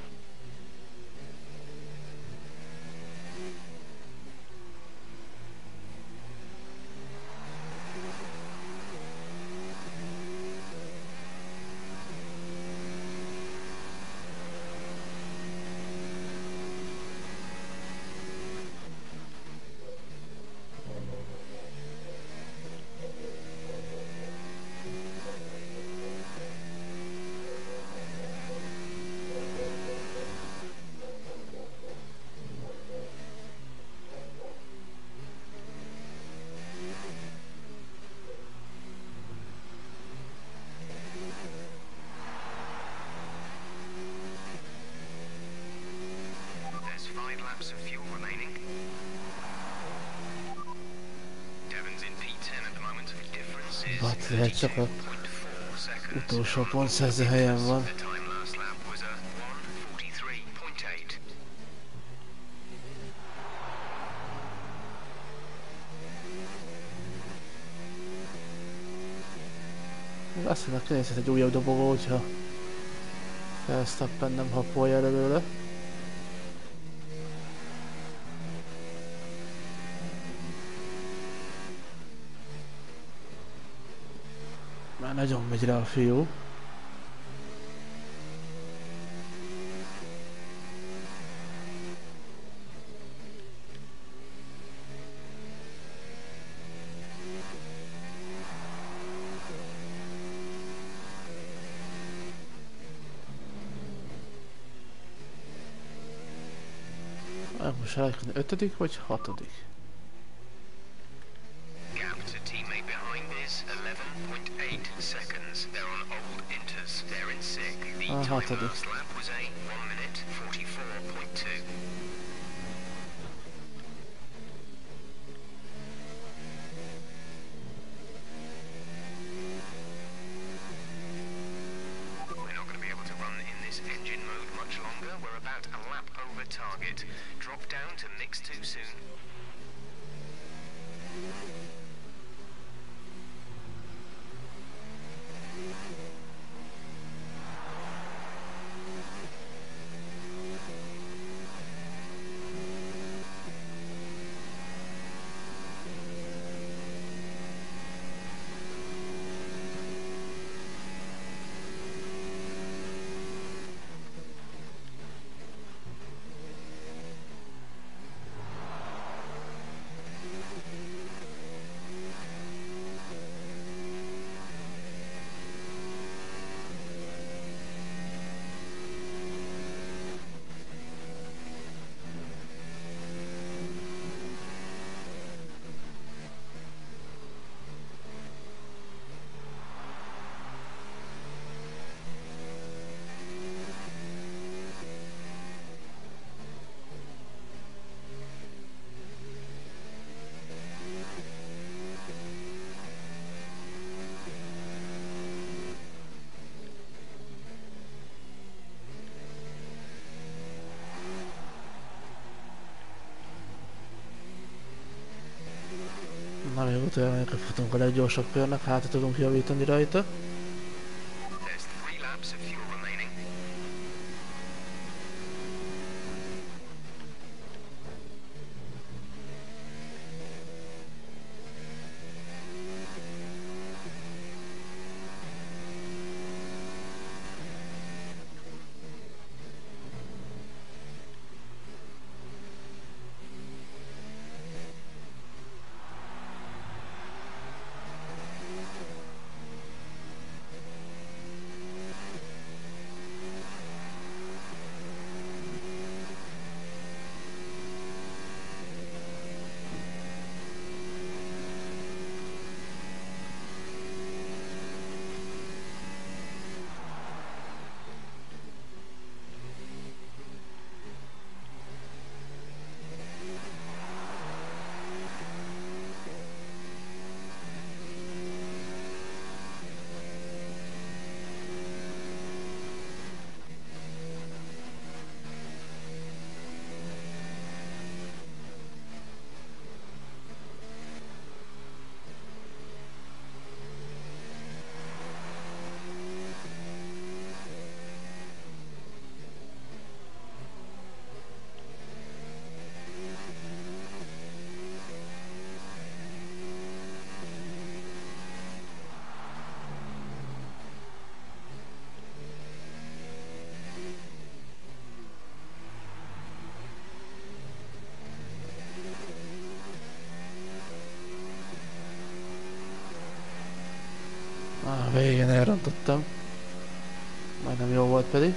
Five laps of fuel remaining. Devon's in P ten at the moment. The difference is Hát lehet csak a thirty-two point four seconds. utolsó pontszerző helyen van. The time last lap was a one forty-three point eight. Azt mondja, kinézhet egy újabb dobogó, hogyha Verstappen nem happolja előle. Már nagyon megy rá a fiú. Most Raikkonen ötödik vagy hatodik? Gap to teammate behind is eleven point eight seconds. They're on old inters. They're in sick. The Ah, time hatodik. last lap was a one minute forty-four point two. We're not going to be able to run in this engine mode much longer. We're about a lap over target. Drop down to mix two soon. Na még utána futunk a leggyorsabb körnek, hát tudunk javítani rajta. There's three laps of fuel remaining. Ah, végén elrontottam. Majdnem jó volt pedig.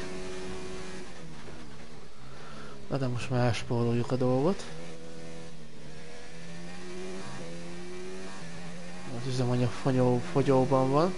Na de most már elspóroljuk a dolgot. Az üzemanyag fogyó, fogyóban van.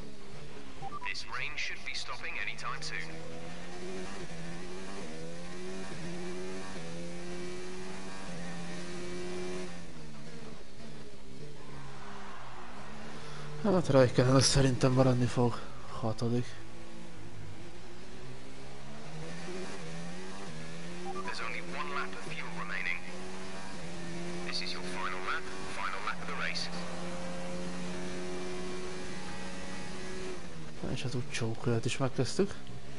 This rain should be stopping anytime soon. Hát Raikkonen az szerintem maradni fog. Hatodik. There's only one lap of fuel remaining. This is your final lap, final lap of the race. És az utcsókövet is megkezdtük.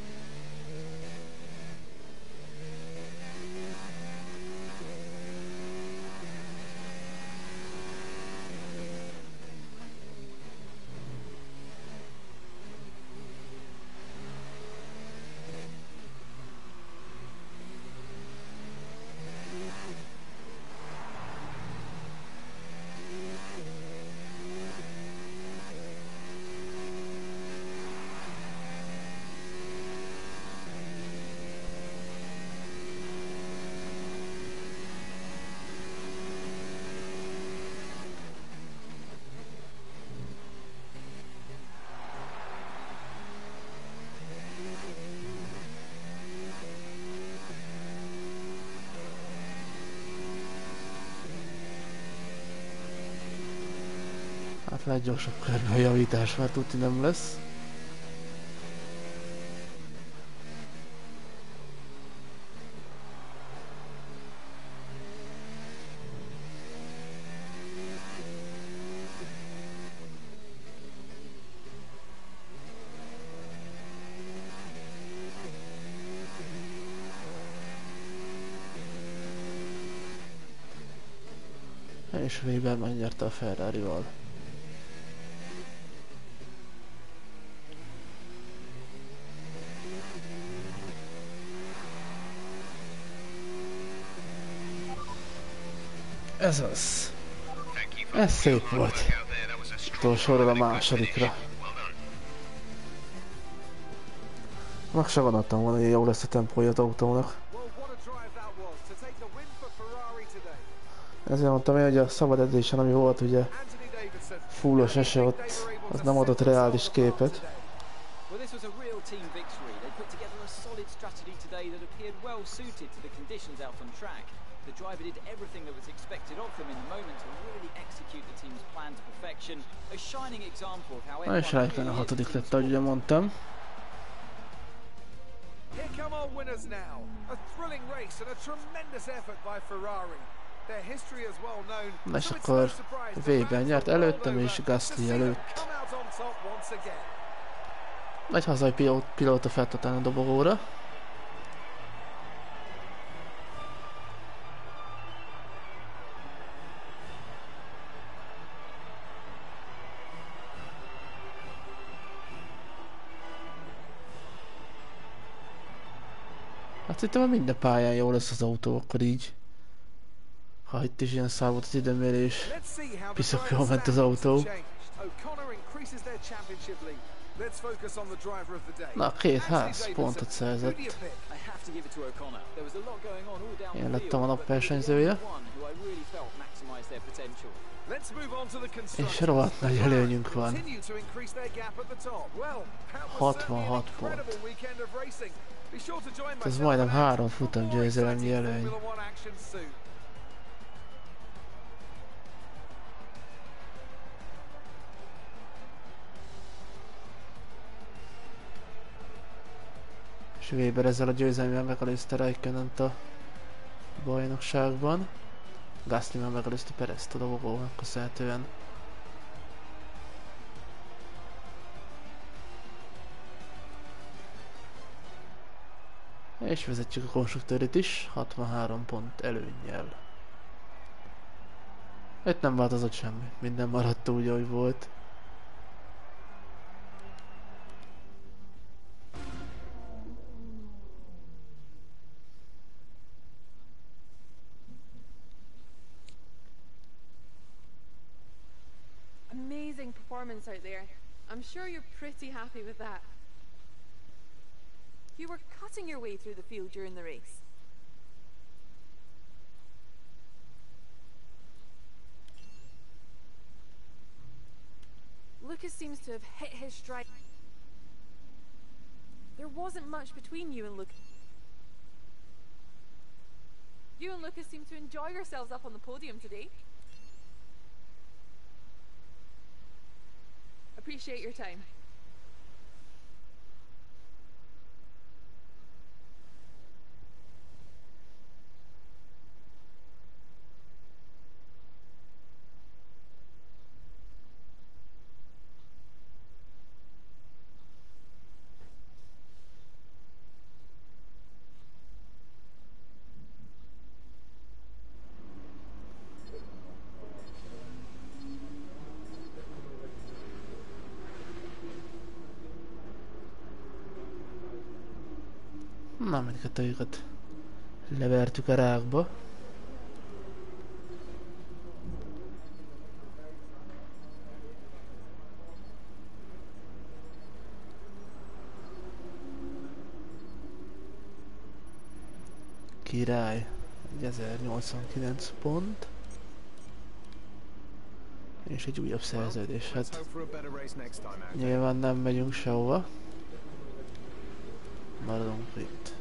Hát lehet gyorsabb körben a javítás, mert tudni nem lesz. És Weber megnyerte a Ferrari-val. Ez az. Ez szép volt. Utolsóról a másodikra. Meg se gondoltam volna, hogy jó lesz a tempója az autónak. Ezért mondtam én, hogy a szabad edzésen, ami volt ugye fullos eső, ott az nem adott reális képet. The driver did everything that was expected of them in the moment to really execute the team's plan to perfection. A shining example of how Na és Raikkonen a hatodik lett, ahogy ugye mondtam. Here come our winners now. A thrilling race and a tremendous effort by Ferrari. Their history is well known. Na és akkor Weber nyert előttem és Gasly előtt. Egy hazai pilóta feltatán a dobogóra. Hát szerintem minden pályán jó lesz az autó, akkor így. Ha itt is ilyen szár volt az időmérés, piszok jól ment az autó. Na, két ház pontot szerzett. Én lettem a nap versenyzője. És rohadt nagy előnyünk van. hatvanhat pont. Ez majdnem három futam győzelemnyi előny. És Weber ezzel a győzelemmel megelőzte Raikkonent a bajnokságban. Gasly-mel megelőzte Perezt a dobogónak köszönhetően. És vezetjük a konstruktőrit is, hatvanhárom pont előnnyel. Itt nem változott semmi, minden maradt úgy, ahogy volt. Amazing performance out there. I'm sure you're pretty happy with that. You were cutting your way through the field during the race. Lucas seems to have hit his stride. There wasn't much between you and Lucas. You and Lucas seem to enjoy yourselves up on the podium today. Appreciate your time. Na, mindket a lyukat levertük a rákba. Király. ezernyolcvankilenc pont. És egy újabb szerződés. Hát nyilván nem megyünk sehova. Maradunk itt.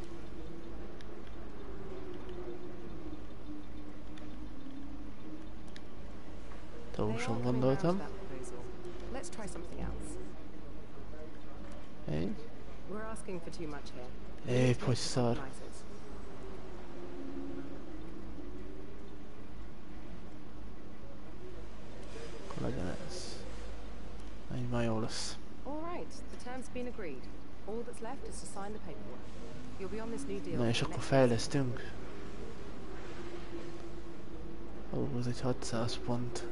Túl sok gondoltam. Egy. Épp hogy szar. Akkor legyen ez. Így már jó lesz. Na és akkor fejlesztünk. Ó, ez egy hatszáz pont.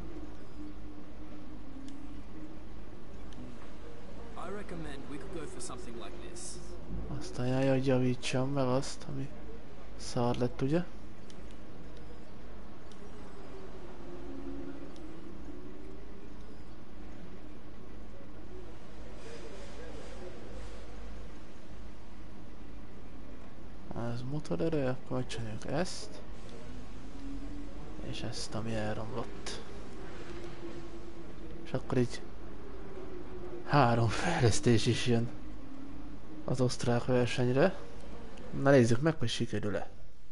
Azt ajánlja, hogy javítsam meg azt, ami szar lett, ugye? Ez motorerő, akkor csináljuk ezt. És ezt, ami elromlott. És akkor így három fejlesztés is jön az osztrák versenyre. Na nézzük meg, hogy sikerül-e.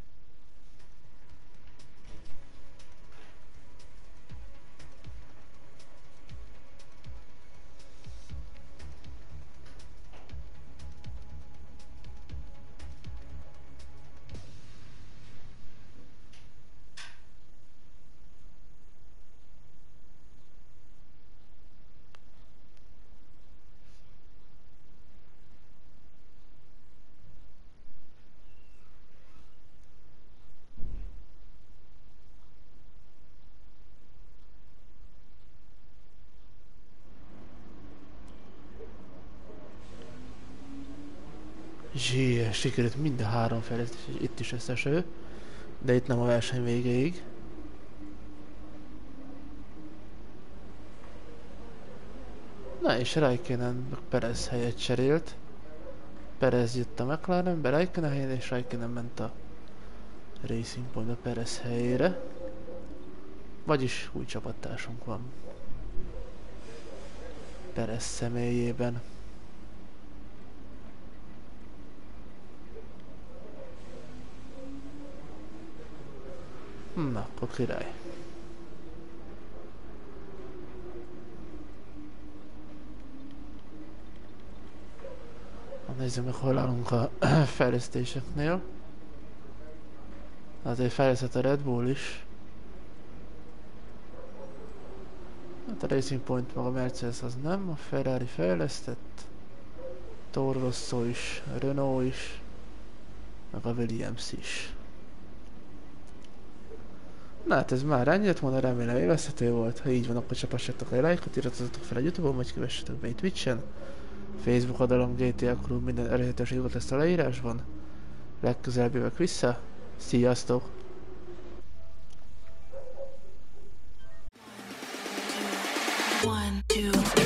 Zsír, sikerült mind a három fejlesztés, itt is összeső, de itt nem a verseny végéig. Na és Raikkonen Perez helyet cserélt. Perez jött a McLarenbe, Raikkonen helyén, és Raikkonen ment a Racing Point-a Perez helyére. Vagyis új csapattársunk van Perez személyében. Na, akkor király. Nézzük meg, hol állunk a fejlesztéseknél. Azért fejlesztett a Red Bull is. Hát a Racing Point meg a Mercedes az nem, a Ferrari fejlesztett. Toro Rosso is, a Renault is, meg a Williams is. Na hát ez már ennyi lett volna, remélem élvezhető volt. Ha így van, akkor csapassátok le a lájkot, iratkozzatok fel a YouTube-on, vagy kövessetek be egy Twitch-en. Facebook oldalon gé té á Crew, minden előzetes jogot lesz a leírásban. Legközelebb jövök vissza. Sziasztok! One, two,